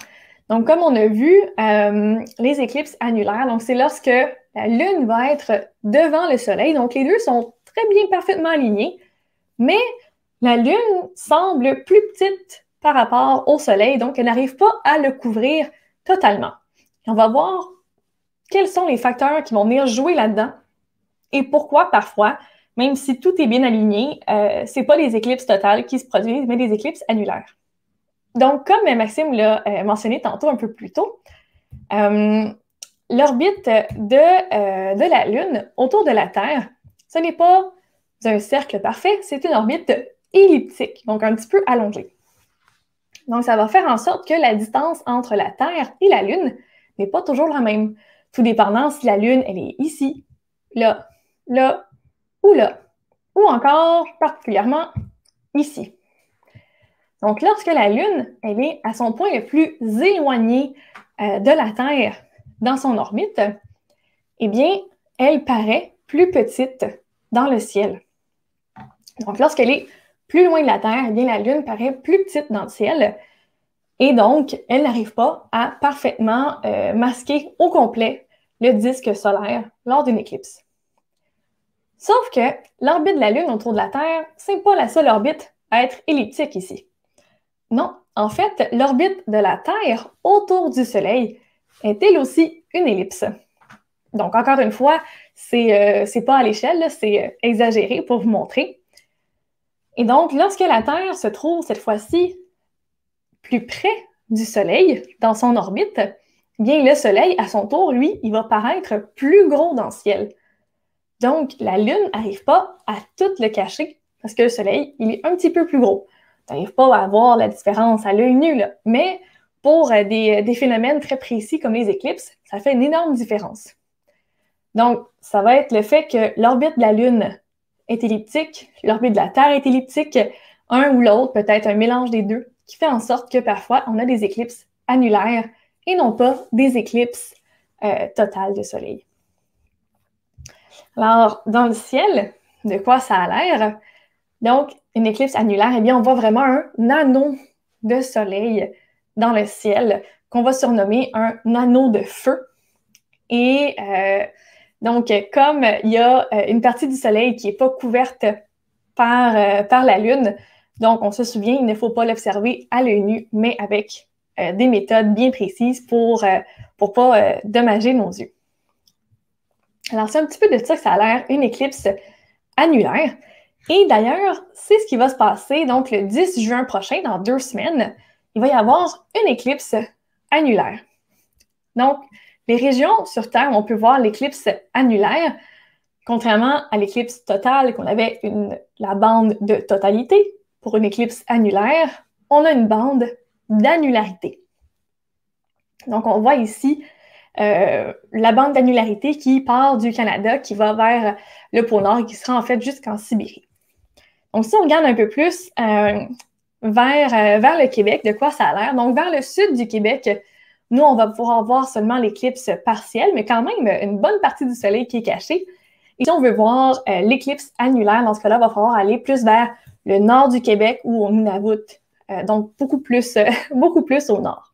Donc, comme on a vu, euh, les éclipses annulaires, donc c'est lorsque la Lune va être devant le Soleil. Donc, les deux sont très bien parfaitement alignés, mais la Lune semble plus petite par rapport au Soleil, donc elle n'arrive pas à le couvrir totalement. Et on va voir quels sont les facteurs qui vont venir jouer là-dedans et pourquoi parfois, même si tout est bien aligné, euh, ce n'est pas des éclipses totales qui se produisent, mais des éclipses annulaires. Donc, comme Maxime l'a euh, mentionné tantôt un peu plus tôt, euh, l'orbite de, euh, de la Lune autour de la Terre, ce n'est pas un cercle parfait, c'est une orbite elliptique, donc un petit peu allongée. Donc, ça va faire en sorte que la distance entre la Terre et la Lune n'est pas toujours la même, tout dépendant si la Lune, elle est ici, là, là ou là, ou encore particulièrement ici. Donc, lorsque la Lune, elle est à son point le plus éloigné euh, de la Terre dans son orbite, eh bien, elle paraît plus petite dans le ciel. Donc, lorsqu'elle est plus loin de la Terre, eh bien, la Lune paraît plus petite dans le ciel et donc, elle n'arrive pas à parfaitement euh, masquer au complet le disque solaire lors d'une éclipse. Sauf que l'orbite de la Lune autour de la Terre, c'est pas la seule orbite à être elliptique ici. Non, en fait, l'orbite de la Terre autour du Soleil est elle aussi une ellipse. Donc, encore une fois, c'est euh, pas à l'échelle, c'est euh, exagéré pour vous montrer. Et donc, lorsque la Terre se trouve cette fois-ci plus près du Soleil dans son orbite, bien le Soleil, à son tour, lui, il va paraître plus gros dans le ciel. Donc, la Lune n'arrive pas à tout le cacher parce que le Soleil, il est un petit peu plus gros. Tu n'arrives pas à voir la différence à l'œil nu, là. Mais pour euh, des, des phénomènes très précis comme les éclipses, ça fait une énorme différence. Donc, ça va être le fait que l'orbite de la Lune est elliptique, l'orbite de la Terre est elliptique, un ou l'autre, peut-être un mélange des deux, qui fait en sorte que parfois, on a des éclipses annulaires et non pas des éclipses euh, totales de Soleil. Alors, dans le ciel, de quoi ça a l'air? Donc, une éclipse annulaire, eh bien, on voit vraiment un anneau de Soleil dans le ciel qu'on va surnommer un anneau de feu. Et euh, donc, comme il y a une partie du Soleil qui n'est pas couverte par, euh, par la Lune, donc on se souvient, il ne faut pas l'observer à l'œil nu, mais avec euh, des méthodes bien précises pour ne euh, pas euh, dommager nos yeux. Alors, c'est un petit peu de ça que ça a l'air une éclipse annulaire. Et d'ailleurs, c'est ce qui va se passer donc le dix juin prochain, dans deux semaines, il va y avoir une éclipse annulaire. Donc, les régions sur Terre où on peut voir l'éclipse annulaire, contrairement à l'éclipse totale, qu'on avait une, la bande de totalité, pour une éclipse annulaire, on a une bande d'annularité. Donc, on voit ici euh, la bande d'annularité qui part du Canada, qui va vers le pôle Nord et qui sera en fait jusqu'en Sibérie. Donc, si on regarde un peu plus euh, vers, euh, vers le Québec, de quoi ça a l'air, donc vers le sud du Québec, nous, on va pouvoir voir seulement l'éclipse partielle, mais quand même une bonne partie du Soleil qui est cachée. Et si on veut voir euh, l'éclipse annulaire, dans ce cas-là, il va falloir aller plus vers le nord du Québec ou au Nunavut, euh, donc beaucoup plus, euh, beaucoup plus au nord.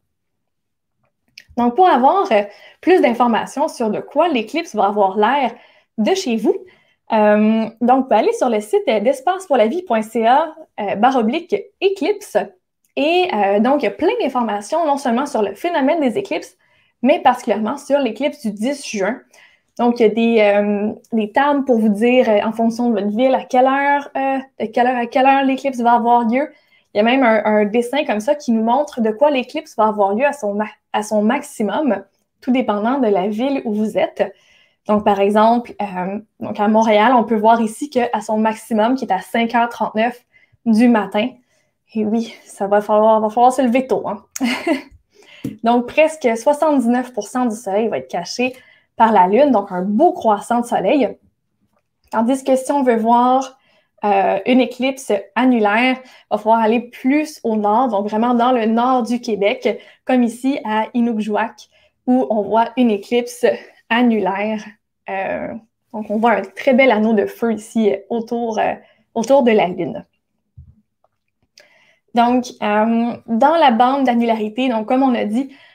Donc, pour avoir euh, plus d'informations sur de quoi l'éclipse va avoir l'air de chez vous, euh, donc, vous pouvez aller sur le site d'espace pour la vie point c a euh, barre oblique éclipse. Et euh, donc, il y a plein d'informations, non seulement sur le phénomène des éclipses, mais particulièrement sur l'éclipse du dix juin. Donc, il y a des, euh, des tables pour vous dire, euh, en fonction de votre ville, à quelle heure, euh, de quelle heure à quelle heure l'éclipse va avoir lieu. Il y a même un, un dessin comme ça qui nous montre de quoi l'éclipse va avoir lieu à son, à son maximum, tout dépendant de la ville où vous êtes. Donc, par exemple, euh, donc à Montréal, on peut voir ici qu'à son maximum, qui est à cinq heures trente-neuf du matin, et oui, ça va falloir, va falloir se lever tôt. Hein? Donc, presque soixante-dix-neuf pour cent du soleil va être caché par la Lune, donc un beau croissant de soleil. Tandis que si on veut voir euh, une éclipse annulaire, il va falloir aller plus au nord, donc vraiment dans le nord du Québec, comme ici à Inukjuak, où on voit une éclipse annulaire. Euh, donc, on voit un très bel anneau de feu ici autour, euh, autour de la Lune. Donc, euh, dans la bande d'annularité, donc comme on a dit,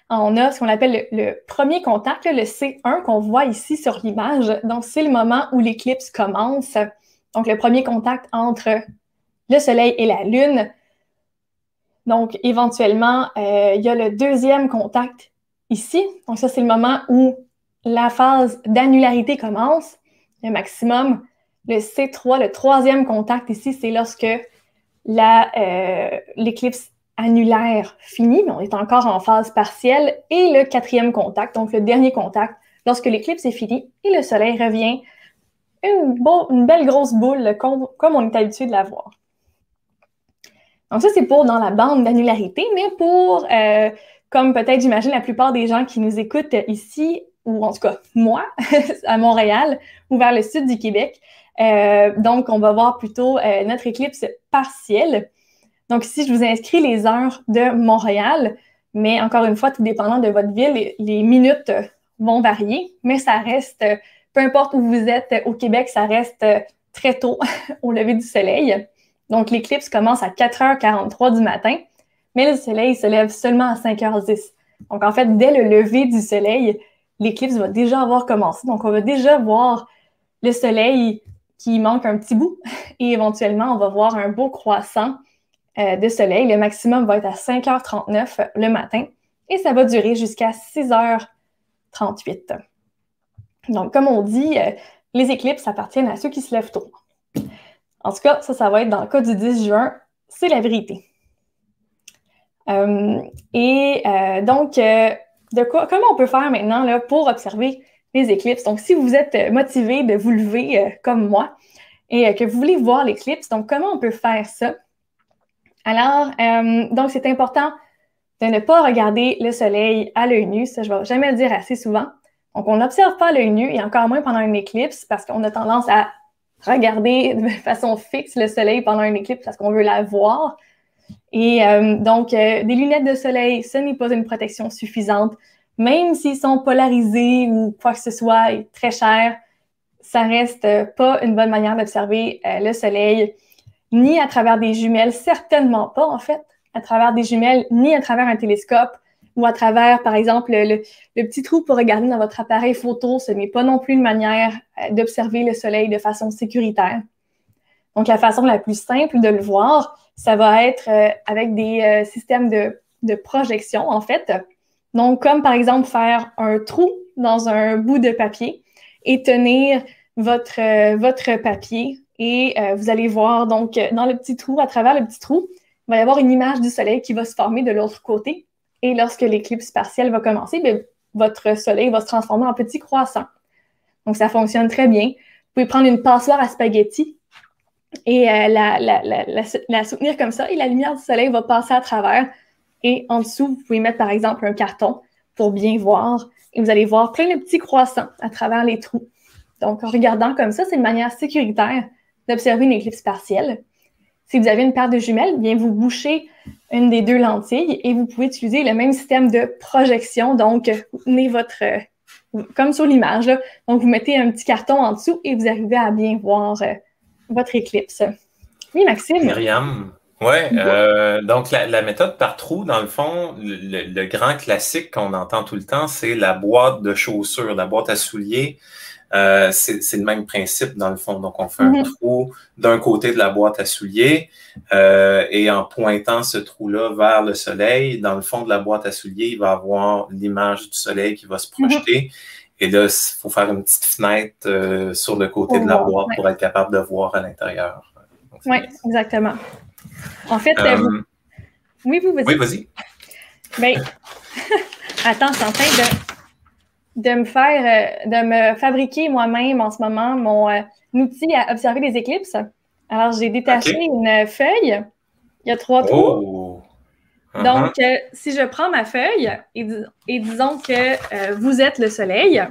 on a ce qu'on appelle le, le premier contact, le C un qu'on voit ici sur l'image. Donc, c'est le moment où l'éclipse commence. Donc, le premier contact entre le Soleil et la Lune. Donc, éventuellement, euh, il y a le deuxième contact ici. Donc, ça, c'est le moment où la phase d'annularité commence. Le maximum. Le C trois, le troisième contact ici, c'est lorsque la, euh, l'éclipse annulaire finit, mais on est encore en phase partielle. Et le quatrième contact, donc le dernier contact, lorsque l'éclipse est finie et le Soleil revient, une, beau, une belle grosse boule comme, comme on est habitué de la voir. Donc ça, c'est pour dans la bande d'annularité, mais pour, euh, comme peut-être j'imagine la plupart des gens qui nous écoutent ici, ou en tout cas moi, à Montréal, ou vers le sud du Québec, euh, donc on va voir plutôt euh, notre éclipse partielle. Donc ici, je vous inscris les heures de Montréal, mais encore une fois, tout dépendant de votre ville, les, les minutes vont varier, mais ça reste, peu importe où vous êtes au Québec, ça reste très tôt au lever du soleil. Donc l'éclipse commence à quatre heures quarante-trois du matin, mais le soleil se lève seulement à cinq heures dix. Donc en fait, dès le lever du soleil, l'éclipse va déjà avoir commencé. Donc on va déjà voir le soleil qui manque un petit bout et éventuellement, on va voir un beau croissant euh, de soleil. Le maximum va être à cinq heures trente-neuf le matin et ça va durer jusqu'à six heures trente-huit. Donc, comme on dit, euh, les éclipses appartiennent à ceux qui se lèvent tôt. En tout cas, ça, ça va être dans le cas du dix juin, c'est la vérité. Euh, et euh, donc, euh, de quoi, comment on peut faire maintenant là, pour observer les éclipses? Donc, si vous êtes motivé de vous lever euh, comme moi et euh, que vous voulez voir l'éclipse, donc comment on peut faire ça? Alors, euh, donc, c'est important de ne pas regarder le soleil à l'œil nu. Ça, je ne vais jamais le dire assez souvent. Donc, on n'observe pas à l'œil nu et encore moins pendant une éclipse parce qu'on a tendance à regarder de façon fixe le soleil pendant une éclipse parce qu'on veut la voir. Et euh, donc, euh, des lunettes de soleil, ce n'est pas une protection suffisante. Même s'ils sont polarisés ou quoi que ce soit et très chers, ça reste pas une bonne manière d'observer euh, le soleil, ni à travers des jumelles, certainement pas en fait, à travers des jumelles, ni à travers un télescope ou à travers, par exemple, le, le petit trou pour regarder dans votre appareil photo. Ce n'est pas non plus une manière euh, d'observer le soleil de façon sécuritaire. Donc, la façon la plus simple de le voir, ça va être euh, avec des euh, systèmes de, de projection, en fait. Donc, comme par exemple faire un trou dans un bout de papier et tenir votre, euh, votre papier et euh, vous allez voir donc dans le petit trou, à travers le petit trou, il va y avoir une image du soleil qui va se former de l'autre côté. Et lorsque l'éclipse partielle va commencer, bien, votre soleil va se transformer en petit croissant. Donc, ça fonctionne très bien. Vous pouvez prendre une passoire à spaghetti et euh, la, la, la, la, la soutenir comme ça et la lumière du soleil va passer à travers. Et en dessous, vous pouvez mettre par exemple un carton pour bien voir et vous allez voir plein de petits croissants à travers les trous. Donc, en regardant comme ça, c'est une manière sécuritaire d'observer une éclipse partielle. Si vous avez une paire de jumelles, bien vous bouchez une des deux lentilles et vous pouvez utiliser le même système de projection. Donc, vous tenez votre, euh, comme sur l'image, là. Donc, vous mettez un petit carton en dessous et vous arrivez à bien voir euh, votre éclipse. Oui, Maxime? Myriam, ouais, euh, donc la, la méthode par trou, dans le fond, le, le grand classique qu'on entend tout le temps, c'est la boîte de chaussures, la boîte à souliers. Euh, c'est le même principe dans le fond. Donc, on fait un mm-hmm. trou d'un côté de la boîte à souliers euh, et en pointant ce trou-là vers le soleil, dans le fond de la boîte à souliers, il va avoir l'image du soleil qui va se projeter. Mm-hmm. Et là, il faut faire une petite fenêtre euh, sur le côté oh, de la boîte ouais. pour être capable de voir à l'intérieur. Oui, exactement. En fait, euh, vous... oui, vous, vas-y. Oui, vas-y. Bien, attends, je suis en train de... de me faire, de me fabriquer moi-même en ce moment mon euh, outil à observer les éclipses. Alors, j'ai détaché okay. une feuille. Il y a trois trous. Oh. Uh-huh. Donc, euh, si je prends ma feuille et, et disons que euh, vous êtes le soleil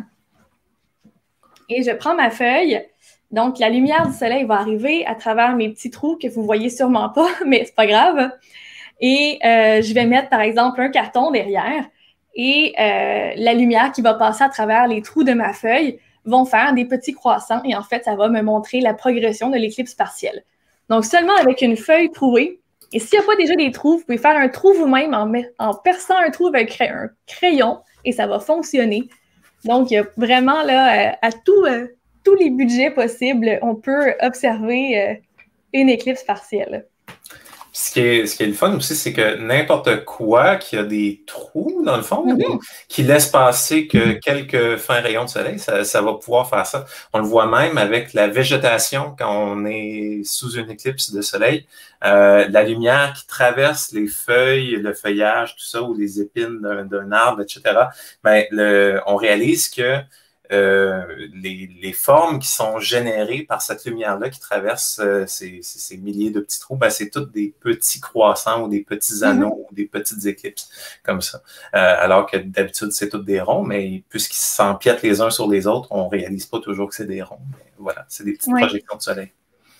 et je prends ma feuille, donc la lumière du soleil va arriver à travers mes petits trous que vous voyez sûrement pas, mais c'est pas grave. Et euh, je vais mettre, par exemple, un carton derrière. Et euh, la lumière qui va passer à travers les trous de ma feuille vont faire des petits croissants. Et en fait, ça va me montrer la progression de l'éclipse partielle. Donc, seulement avec une feuille trouée, Et s'il n'y a pas déjà des trous, vous pouvez faire un trou vous-même en, en perçant un trou avec un, cray un crayon et ça va fonctionner. Donc, il y a vraiment là, à tout, euh, tous les budgets possibles, on peut observer euh, une éclipse partielle. Ce qui, est, ce qui est le fun aussi, c'est que n'importe quoi qui a des trous, dans le fond, mm-hmm. ou qui laisse passer que quelques fins rayons de soleil, ça, ça va pouvoir faire ça. On le voit même avec la végétation quand on est sous une éclipse de soleil. Euh, la lumière qui traverse les feuilles, le feuillage, tout ça, ou les épines d'un arbre, et cetera, ben, le, on réalise que Euh, les, les formes qui sont générées par cette lumière-là qui traverse euh, ces, ces milliers de petits trous, ben, c'est tous des petits croissants ou des petits anneaux mm-hmm. ou des petites éclipses comme ça. Euh, alors que d'habitude, c'est tous des ronds, mais puisqu'ils s'empiètent les uns sur les autres, on ne réalise pas toujours que c'est des ronds. Mais voilà, c'est des petites oui. projections de soleil.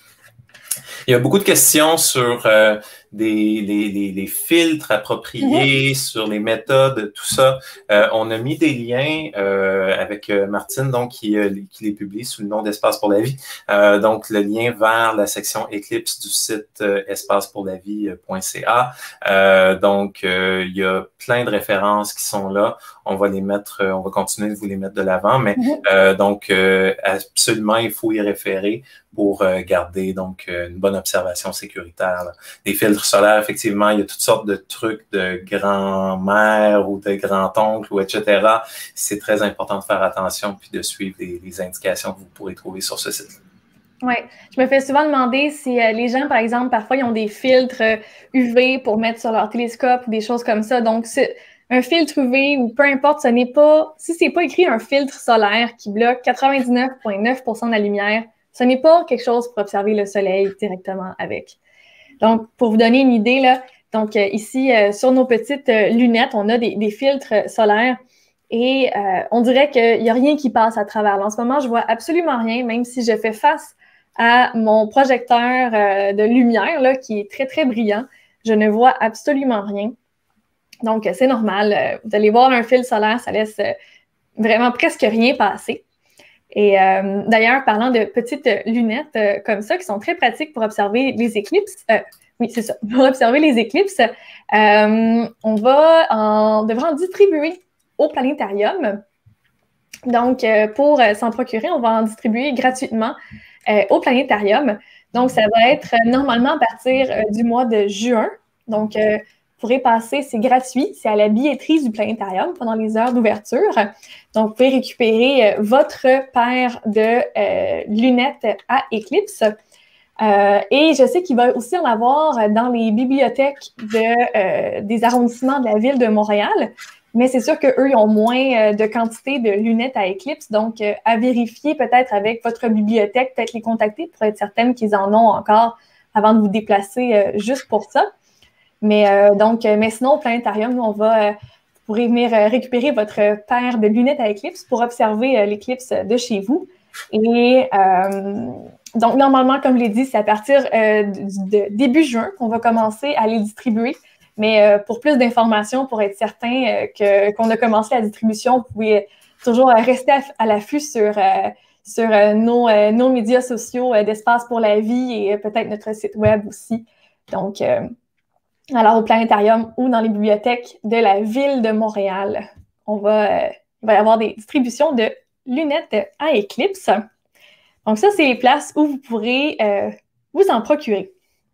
Il y a beaucoup de questions sur euh, des, les, les, les filtres appropriés, mm-hmm. sur les méthodes, tout ça. Euh, on a mis des liens euh, avec euh, Martine, donc, qui, euh, qui les publie sous le nom d'Espace pour la vie. Euh, donc, le lien vers la section Éclipse du site euh, espace pour la vie point c a. Euh, donc, euh, il y a plein de références qui sont là. On va les mettre, on va continuer de vous les mettre de l'avant, mais mm-hmm. euh, donc, euh, absolument, il faut y référer pour euh, garder donc une bonne observation sécuritaire. Là. Des filtres solaires, effectivement, il y a toutes sortes de trucs de grand-mère ou de grand-oncle, ou et cetera. C'est très important de faire attention puis de suivre les, les indications que vous pourrez trouver sur ce site. Oui, je me fais souvent demander si euh, les gens, par exemple, parfois, ils ont des filtres U V pour mettre sur leur télescope ou des choses comme ça. Donc, un filtre U V ou peu importe, ce n'est pas, si c'est pas écrit un filtre solaire qui bloque quatre-vingt-dix-neuf virgule neuf pour cent de la lumière, ce n'est pas quelque chose pour observer le soleil directement avec. Donc, pour vous donner une idée, là, donc euh, ici, euh, sur nos petites euh, lunettes, on a des, des filtres solaires et euh, on dirait qu'il n'y a rien qui passe à travers. Là, en ce moment, je vois absolument rien, même si je fais face à mon projecteur euh, de lumière, là, qui est très, très brillant. Je ne vois absolument rien. Donc, c'est normal. Vous allez voir un fil solaire, ça laisse euh, vraiment presque rien passer. Et euh, d'ailleurs, parlant de petites lunettes euh, comme ça, qui sont très pratiques pour observer les éclipses, euh, oui, c'est ça, pour observer les éclipses, euh, on va en, devra en distribuer au planétarium. Donc, euh, pour euh, s'en procurer, on va en distribuer gratuitement euh, au planétarium. Donc, ça va être euh, normalement à partir euh, du mois de juin. Donc, euh, vous pourrez passer, c'est gratuit, c'est à la billetterie du planétarium pendant les heures d'ouverture. Donc, vous pouvez récupérer euh, votre paire de euh, lunettes à éclipse. Euh, et je sais qu'il va aussi en avoir dans les bibliothèques de, euh, des arrondissements de la ville de Montréal. Mais c'est sûr qu'eux, ils ont moins de quantité de lunettes à éclipse. Donc, euh, à vérifier peut-être avec votre bibliothèque, peut-être les contacter pour être certaine qu'ils en ont encore avant de vous déplacer euh, juste pour ça. Mais euh, donc, euh, mais sinon, au planétarium, nous, on va, euh, vous pourrez venir euh, récupérer votre paire de lunettes à éclipse pour observer euh, l'éclipse de chez vous. Et euh, donc, normalement, comme je l'ai dit, c'est à partir euh, de, de début juin qu'on va commencer à les distribuer. Mais euh, pour plus d'informations, pour être certain euh, que, qu'on a commencé la distribution, vous pouvez toujours euh, rester à, à l'affût sur, euh, sur euh, nos, euh, nos médias sociaux euh, d'Espace pour la vie et euh, peut-être notre site web aussi. Donc, euh, alors au planétarium ou dans les bibliothèques de la ville de Montréal, on va, euh, il va y avoir des distributions de lunettes à éclipse. Donc ça, c'est les places où vous pourrez euh, vous en procurer.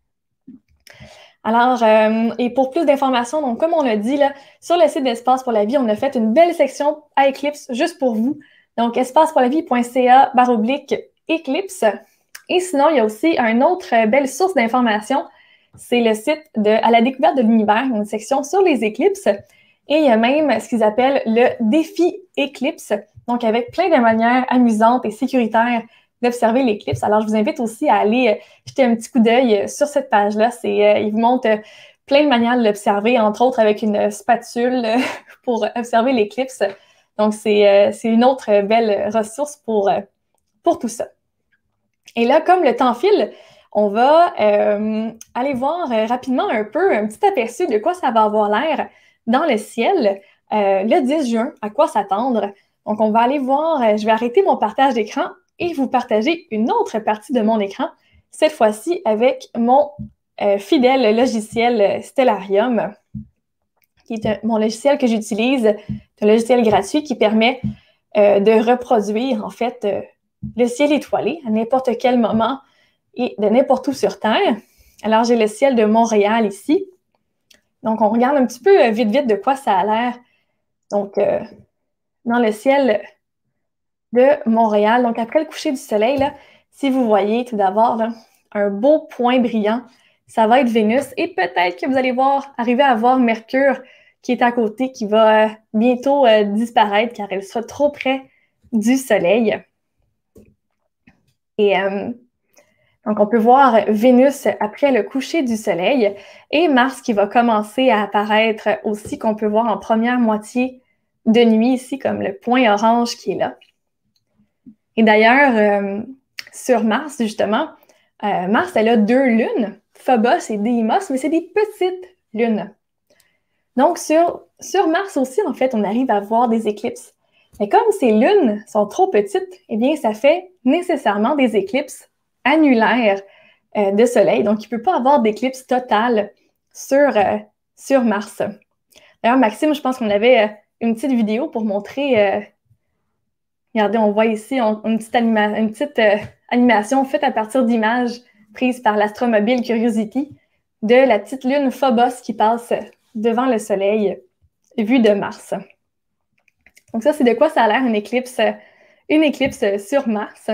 Alors, euh, et pour plus d'informations, donc comme on l'a dit, là, sur le site d'Espace pour la vie, on a fait une belle section à éclipse juste pour vous. Donc, espace pour la vie point c a barre oblique éclipse. Et sinon, il y a aussi une autre belle source d'informations. C'est le site de À la découverte de l'univers, une section sur les éclipses. Et il y a même ce qu'ils appellent le défi éclipse, donc avec plein de manières amusantes et sécuritaires d'observer l'éclipse. Alors, je vous invite aussi à aller jeter un petit coup d'œil sur cette page-là. C'est, euh, il vous montre plein de manières de l'observer, entre autres avec une spatule pour observer l'éclipse. Donc, c'est, euh, c'est une autre belle ressource pour, euh, pour tout ça. Et là, comme le temps file, on va euh, aller voir euh, rapidement un peu, un petit aperçu de quoi ça va avoir l'air dans le ciel euh, le dix juin, à quoi s'attendre. Donc, on va aller voir, euh, je vais arrêter mon partage d'écran et vous partager une autre partie de mon écran, cette fois-ci avec mon euh, fidèle logiciel Stellarium, qui est un, mon logiciel que j'utilise, un logiciel gratuit qui permet euh, de reproduire, en fait, euh, le ciel étoilé à n'importe quel moment et de n'importe où sur Terre. Alors, j'ai le ciel de Montréal ici. Donc, on regarde un petit peu euh, vite, vite de quoi ça a l'air. Donc, euh, dans le ciel de Montréal. Donc, après le coucher du soleil, là, si vous voyez tout d'abord un beau point brillant, ça va être Vénus. Et peut-être que vous allez voir, arriver à voir Mercure qui est à côté, qui va euh, bientôt euh, disparaître car elle sera trop près du soleil. Et euh, donc, on peut voir Vénus après le coucher du soleil et Mars qui va commencer à apparaître aussi, qu'on peut voir en première moitié de nuit ici, comme le point orange qui est là. Et d'ailleurs, euh, sur Mars, justement, euh, Mars, elle a deux lunes, Phobos et Deimos, mais c'est des petites lunes. Donc, sur, sur Mars aussi, en fait, on arrive à voir des éclipses. Mais comme ces lunes sont trop petites, eh bien, ça fait nécessairement des éclipses annulaires euh, de Soleil. Donc, il ne peut pas avoir d'éclipse totale sur, euh, sur Mars. D'ailleurs, Maxime, je pense qu'on avait euh, une petite vidéo pour montrer... Euh, Regardez, on voit ici on, une petite, anima une petite euh, animation faite à partir d'images prises par l'astromobile Curiosity de la petite lune Phobos qui passe devant le Soleil, vue de Mars. Donc ça, c'est de quoi ça a l'air une éclipse, une éclipse sur Mars.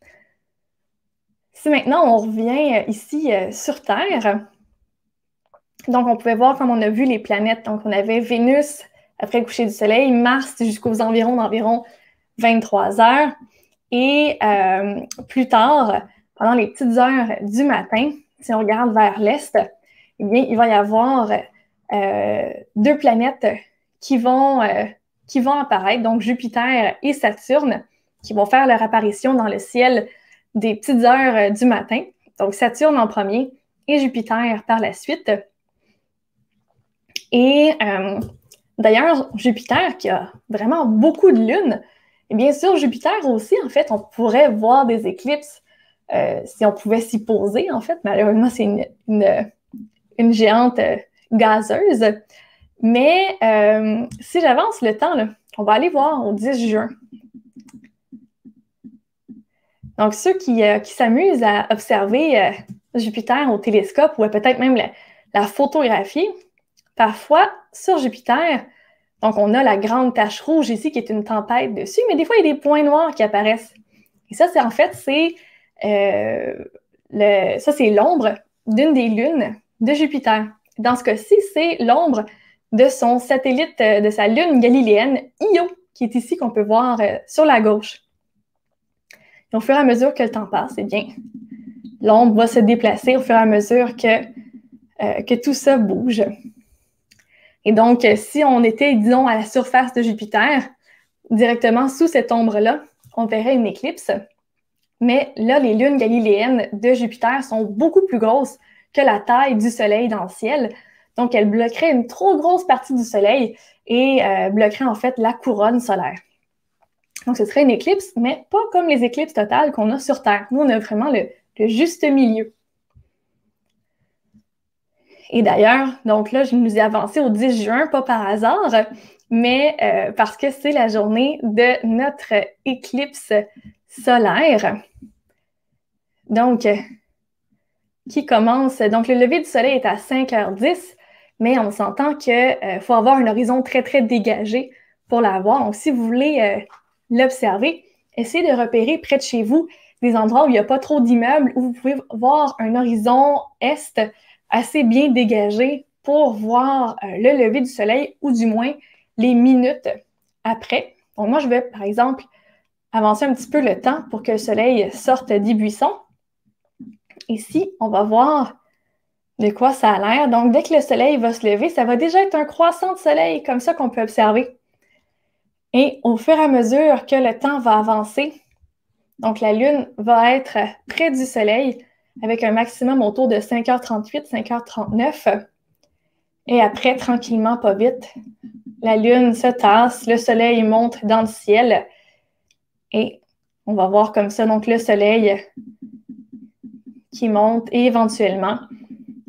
Si maintenant on revient ici euh, sur Terre, donc on pouvait voir comme on a vu les planètes. Donc on avait Vénus après le coucher du Soleil, Mars jusqu'aux environs d'environ vingt-trois heures. Et euh, plus tard, pendant les petites heures du matin, si on regarde vers l'est, eh bien, il va y avoir euh, deux planètes qui vont, euh, qui vont apparaître, donc Jupiter et Saturne, qui vont faire leur apparition dans le ciel des petites heures du matin. Donc Saturne en premier et Jupiter par la suite. Et euh, d'ailleurs, Jupiter, qui a vraiment beaucoup de lunes, et bien sûr, Jupiter aussi, en fait, on pourrait voir des éclipses euh, si on pouvait s'y poser, en fait. Malheureusement, c'est une, une, une géante euh, gazeuse. Mais euh, si j'avance le temps, là, on va aller voir au dix juin. Donc, ceux qui, euh, qui s'amusent à observer euh, Jupiter au télescope ou peut-être même la, la photographier, parfois, sur Jupiter, donc, on a la grande tache rouge ici qui est une tempête dessus, mais des fois, il y a des points noirs qui apparaissent. Et ça, c'est en fait, c'est euh, le, ça, c'est l'ombre d'une des lunes de Jupiter. Dans ce cas-ci, c'est l'ombre de son satellite, de sa lune galiléenne, Io, qui est ici qu'on peut voir euh, sur la gauche. Et au fur et à mesure que le temps passe, eh bien, l'ombre va se déplacer au fur et à mesure que, euh, que tout ça bouge. Et donc, si on était, disons, à la surface de Jupiter, directement sous cette ombre-là, on verrait une éclipse. Mais là, les lunes galiléennes de Jupiter sont beaucoup plus grosses que la taille du Soleil dans le ciel. Donc, elles bloqueraient une trop grosse partie du Soleil et euh, bloqueraient en fait la couronne solaire. Donc, ce serait une éclipse, mais pas comme les éclipses totales qu'on a sur Terre. Nous, on a vraiment le, le juste milieu. Et d'ailleurs, donc là, je nous ai avancé au dix juin, pas par hasard, mais euh, parce que c'est la journée de notre éclipse solaire. Donc, euh, qui commence... Donc, le lever du soleil est à cinq heures dix, mais on s'entend qu'il euh, faut avoir un horizon très, très dégagé pour la voir. Donc, si vous voulez euh, l'observer, essayez de repérer près de chez vous des endroits où il n'y a pas trop d'immeubles, où vous pouvez voir un horizon est assez bien dégagé pour voir euh, le lever du soleil, ou du moins les minutes après. Donc moi, je vais, par exemple, avancer un petit peu le temps pour que le soleil sorte des buissons. Ici, on va voir de quoi ça a l'air. Donc, dès que le soleil va se lever, ça va déjà être un croissant de soleil, comme ça qu'on peut observer. Et au fur et à mesure que le temps va avancer, donc la Lune va être près du soleil, avec un maximum autour de cinq heures trente-huit, cinq heures trente-neuf. Et après, tranquillement, pas vite, la Lune se tasse, le soleil monte dans le ciel. Et on va voir comme ça, donc le soleil qui monte et éventuellement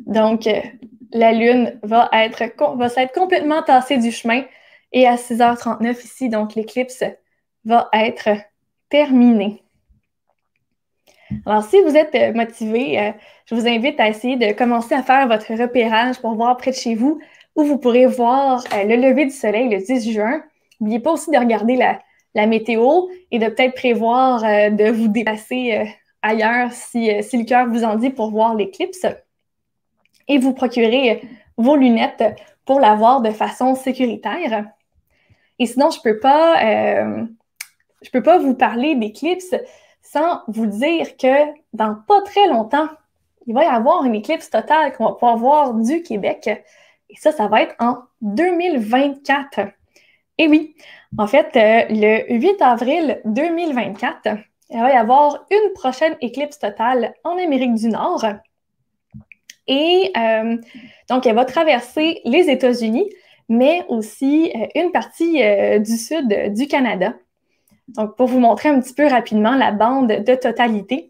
Donc, euh, la Lune va être va s'être complètement tassée du chemin et à six heures trente-neuf ici, donc l'éclipse va être terminée. Alors, si vous êtes motivé, euh, je vous invite à essayer de commencer à faire votre repérage pour voir près de chez vous où vous pourrez voir euh, le lever du soleil le dix juin. N'oubliez pas aussi de regarder la, la météo et de peut-être prévoir euh, de vous déplacer euh, ailleurs si, euh, si le cœur vous en dit pour voir l'éclipse. Et vous procurer vos lunettes pour la voir de façon sécuritaire. Et sinon, je peux pas, euh, je peux pas vous parler d'éclipse sans vous dire que dans pas très longtemps, il va y avoir une éclipse totale qu'on va pouvoir voir du Québec. Et ça, ça va être en deux mille vingt-quatre. Et oui, en fait, euh, le huit avril deux mille vingt-quatre, il va y avoir une prochaine éclipse totale en Amérique du Nord. Et euh, donc, elle va traverser les États-Unis, mais aussi euh, une partie euh, du sud euh, du Canada. Donc, pour vous montrer un petit peu rapidement la bande de totalité.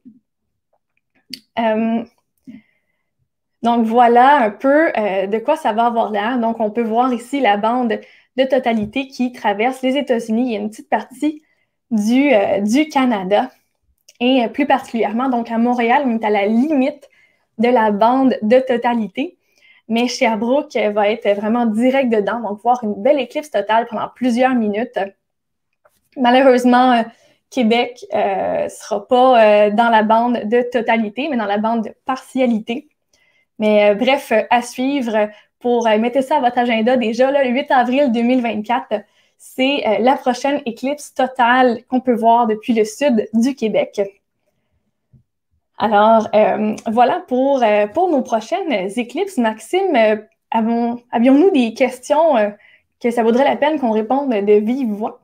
Euh, donc, voilà un peu euh, de quoi ça va avoir l'air. Donc, on peut voir ici la bande de totalité qui traverse les États-Unis. Il y a une petite partie du, euh, du Canada. Et euh, plus particulièrement, donc à Montréal, on est à la limite de la bande de totalité. Mais Sherbrooke va être vraiment direct dedans. Donc, voir une belle éclipse totale pendant plusieurs minutes. Malheureusement, euh, Québec ne euh, sera pas euh, dans la bande de totalité, mais dans la bande de partialité. Mais euh, bref, euh, à suivre pour euh, mettre ça à votre agenda déjà, là, le huit avril deux mille vingt-quatre, c'est euh, la prochaine éclipse totale qu'on peut voir depuis le sud du Québec. Alors, euh, voilà pour, euh, pour nos prochaines éclipses. Maxime, euh, avons, avions-nous des questions euh, que ça vaudrait la peine qu'on réponde de vive voix?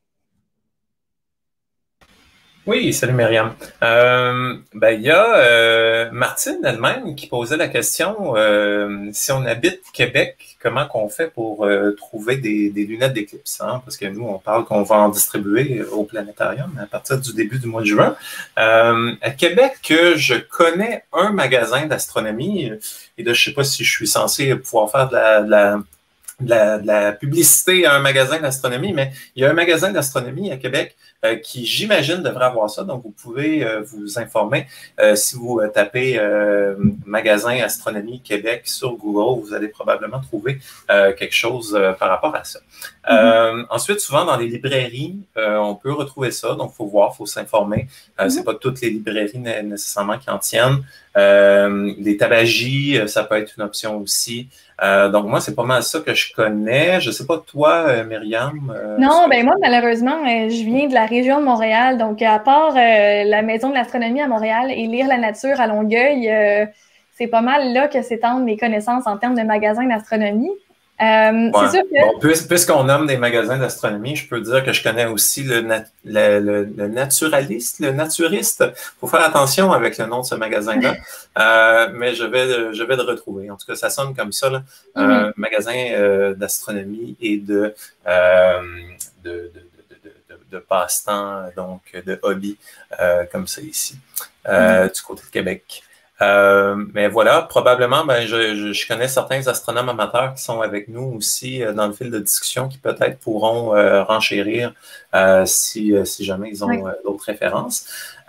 Oui, salut Myriam. Euh, ben, il y a euh, Martine elle-même qui posait la question, euh, si on habite Québec, comment qu'on fait pour euh, trouver des, des lunettes d'éclipse? Hein? Parce que nous, on parle qu'on va en distribuer au planétarium à partir du début du mois de juin. Euh, à Québec, je connais un magasin d'astronomie, et là, je sais pas si je suis censé pouvoir faire de la... De la De la, de la publicité à un magasin d'astronomie, mais il y a un magasin d'astronomie à Québec euh, qui, j'imagine, devrait avoir ça. Donc, vous pouvez euh, vous informer. Euh, si vous euh, tapez euh, magasin astronomie Québec sur Google, vous allez probablement trouver euh, quelque chose euh, par rapport à ça. Mm-hmm. euh, ensuite, souvent, dans les librairies, euh, on peut retrouver ça. Donc, il faut voir, il faut s'informer. Euh, mm-hmm. C'est pas toutes les librairies nécessairement qui en tiennent. Euh, les tabagies, ça peut être une option aussi. Euh, donc, moi, c'est pas mal ça que je connais. Je sais pas, toi, euh, Myriam? Euh, non, ben moi, malheureusement, euh, je viens de la région de Montréal. Donc, à part euh, la Maison de l'astronomie à Montréal et Lire la nature à Longueuil, euh, c'est pas mal là que s'étendent mes connaissances en termes de magasins d'astronomie. Euh, ouais. C'est sûr que... Bon, puis, puisqu'on nomme des magasins d'astronomie, je peux dire que je connais aussi le, nat le, le, le naturaliste, le naturiste. Il faut faire attention avec le nom de ce magasin-là, euh, mais je vais, je vais le retrouver. En tout cas, ça sonne comme ça, là. Un mm-hmm. magasin euh, d'astronomie et de, euh, de, de, de, de, de, de passe-temps, donc de hobby, euh, comme ça ici, euh, mm-hmm. du côté de Québec. Euh, mais voilà, probablement, ben, je, je, je connais certains astronomes amateurs qui sont avec nous aussi euh, dans le fil de discussion qui peut-être pourront euh, renchérir euh, si, euh, si jamais ils ont oui. euh, d'autres références.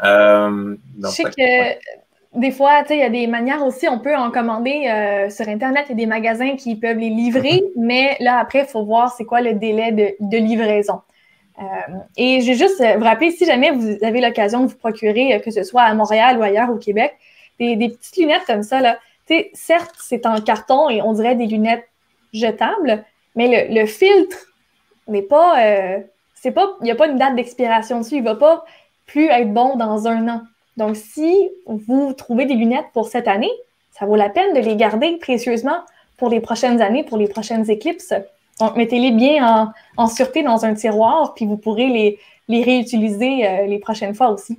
Euh, donc, je sais que ouais. des fois, tu sais, il y a des manières aussi, on peut en commander euh, sur Internet, il y a des magasins qui peuvent les livrer, mm-hmm. mais là, après, il faut voir c'est quoi le délai de, de livraison. Euh, et je vais juste vous rappeler, si jamais vous avez l'occasion de vous procurer, que ce soit à Montréal ou ailleurs au Québec, Des, des petites lunettes comme ça, là. T'sais, certes, c'est en carton et on dirait des lunettes jetables, mais le, le filtre n'est pas... Euh, c'est pas, il n'y a pas une date d'expiration dessus. Il ne va pas plus être bon dans un an. Donc, si vous trouvez des lunettes pour cette année, ça vaut la peine de les garder précieusement pour les prochaines années, pour les prochaines éclipses. Donc, mettez-les bien en, en sûreté dans un tiroir, puis vous pourrez les, les réutiliser euh, les prochaines fois aussi.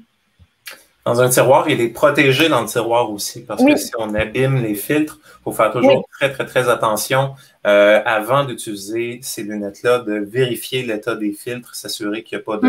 Dans un tiroir, il est protégé dans le tiroir aussi, parce oui. que si on abîme les filtres, il faut faire toujours oui. très, très, très attention euh, avant d'utiliser ces lunettes-là, de vérifier l'état des filtres, s'assurer qu'il n'y a pas de, mm-hmm.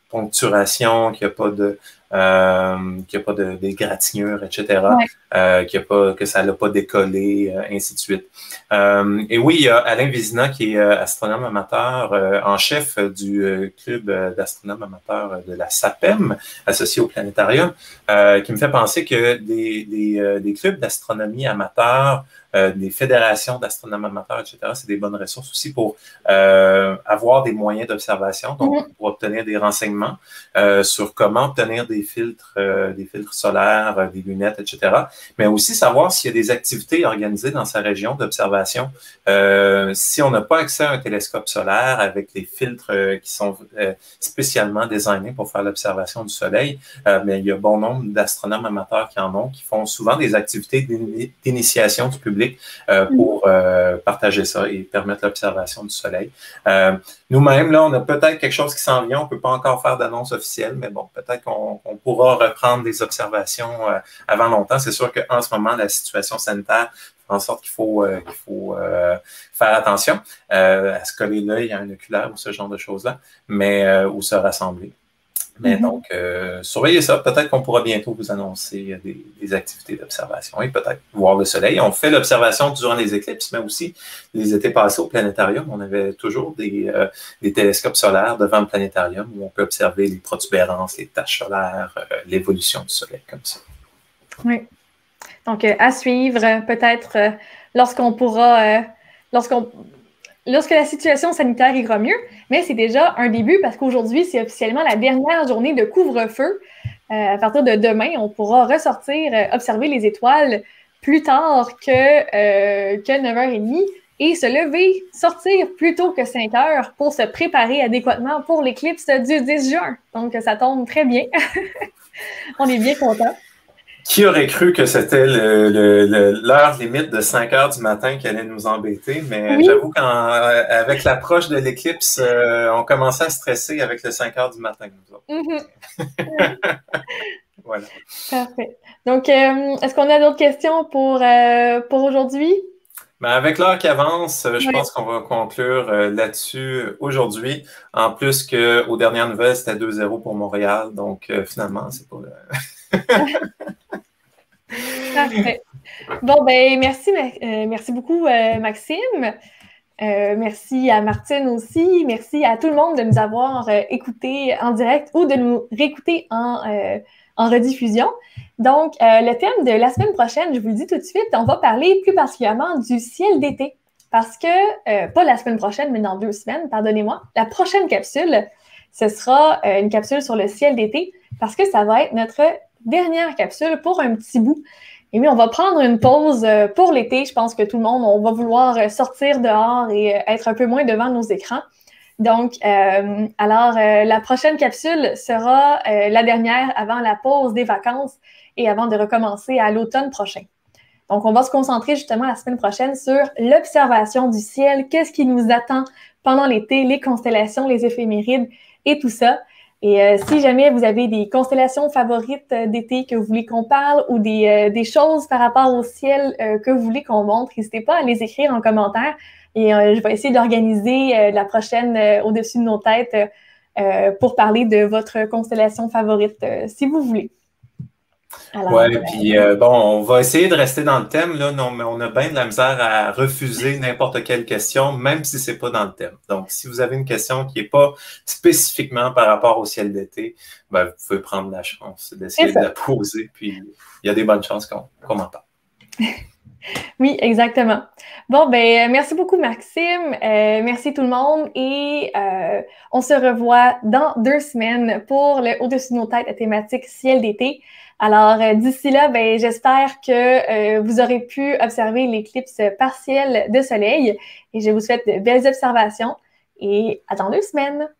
poncturation, qu'il n'y a pas de euh, qu'il n'y a pas de d'égratignures, et cetera. Ouais. Euh, qu'il y a pas, que ça n'a pas décollé, euh, ainsi de suite. Euh, et oui, il y a Alain Vézina, qui est euh, astronome amateur, euh, en chef du euh, club d'astronomes amateurs de la SAPEM, associé au planétarium, euh, qui me fait penser que des, des, euh, des clubs d'astronomie amateurs, Euh, des fédérations d'astronomes amateurs, et cetera. C'est des bonnes ressources aussi pour euh, avoir des moyens d'observation, donc mm-hmm. pour obtenir des renseignements euh, sur comment obtenir des filtres, euh, des filtres solaires, euh, des lunettes, et cetera. Mais aussi savoir s'il y a des activités organisées dans sa région d'observation. Euh, si on n'a pas accès à un télescope solaire avec des filtres euh, qui sont euh, spécialement designés pour faire l'observation du Soleil, euh, mais il y a bon nombre d'astronomes amateurs qui en ont, qui font souvent des activités d'initiation du public Euh, pour euh, partager ça et permettre l'observation du Soleil. Euh, Nous-mêmes, là, on a peut-être quelque chose qui s'en vient. On ne peut pas encore faire d'annonce officielle, mais bon, peut-être qu'on qu'on pourra reprendre des observations euh, avant longtemps. C'est sûr qu'en ce moment, la situation sanitaire fait en sorte qu'il faut, euh, qu'il faut euh, faire attention euh, à se coller l'œil à un oculaire ou ce genre de choses-là, mais euh, ou se rassembler. Mais mm-hmm. donc, euh, surveillez ça. Peut-être qu'on pourra bientôt vous annoncer des, des activités d'observation et peut-être voir le Soleil. On fait l'observation durant les éclipses, mais aussi les étés passés au planétarium. On avait toujours des, euh, des télescopes solaires devant le planétarium où on peut observer les protubérances, les taches solaires, euh, l'évolution du Soleil comme ça. Oui. Donc, euh, à suivre, peut-être euh, lorsqu'on pourra, euh, lorsqu'on Lorsque la situation sanitaire ira mieux, mais c'est déjà un début parce qu'aujourd'hui, c'est officiellement la dernière journée de couvre-feu. Euh, à partir de demain, on pourra ressortir, euh, observer les étoiles plus tard que, euh, que neuf heures trente et se lever, sortir plus tôt que cinq heures pour se préparer adéquatement pour l'éclipse du dix juin. Donc, ça tombe très bien. On est bien contents. Qui aurait cru que c'était l'heure le, le, limite de cinq heures du matin qui allait nous embêter, mais oui. J'avoue qu'avec l'approche de l'éclipse, euh, on commençait à stresser avec le cinq heures du matin, nous autres. Mm-hmm. Voilà. Parfait. Donc, euh, est-ce qu'on a d'autres questions pour, euh, pour aujourd'hui? Ben avec l'heure qui avance, je oui. pense qu'on va conclure euh, là-dessus aujourd'hui. En plus qu'aux dernières nouvelles, c'était deux zéro pour Montréal, donc euh, finalement, c'est pas... Parfait. Bon, ben merci, euh, merci beaucoup, euh, Maxime. Euh, merci à Martine aussi. Merci à tout le monde de nous avoir euh, écoutés en direct ou de nous réécouter en, euh, en rediffusion. Donc, euh, le thème de la semaine prochaine, je vous le dis tout de suite, on va parler plus particulièrement du ciel d'été. Parce que, euh, pas la semaine prochaine, mais dans deux semaines, pardonnez-moi, la prochaine capsule, ce sera euh, une capsule sur le ciel d'été parce que ça va être notre dernière capsule pour un petit bout. Et oui, on va prendre une pause pour l'été. Je pense que tout le monde, on va vouloir sortir dehors et être un peu moins devant nos écrans. Donc, euh, alors, euh, la prochaine capsule sera euh, la dernière avant la pause des vacances et avant de recommencer à l'automne prochain. Donc, on va se concentrer justement la semaine prochaine sur l'observation du ciel, qu'est-ce qui nous attend pendant l'été, les constellations, les éphémérides et tout ça. Et euh, si jamais vous avez des constellations favorites euh, d'été que vous voulez qu'on parle ou des, euh, des choses par rapport au ciel euh, que vous voulez qu'on montre, n'hésitez pas à les écrire en commentaire. Et euh, je vais essayer d'organiser euh, la prochaine euh, au-dessus de nos têtes euh, pour parler de votre constellation favorite, euh, si vous voulez. Oui, puis euh, bon, on va essayer de rester dans le thème, là, non, mais on a bien de la misère à refuser n'importe quelle question, même si c'est pas dans le thème. Donc, si vous avez une question qui n'est pas spécifiquement par rapport au ciel d'été, ben, vous pouvez prendre la chance d'essayer de la poser, puis il y a des bonnes chances qu'on qu'on en parle. Oui, exactement. Bon, ben merci beaucoup, Maxime. Euh, merci tout le monde et euh, on se revoit dans deux semaines pour le Au-dessus de nos têtes, la thématique ciel d'été. Alors, euh, d'ici là, ben, j'espère que euh, vous aurez pu observer l'éclipse partielle de soleil et je vous souhaite de belles observations et à dans deux semaines.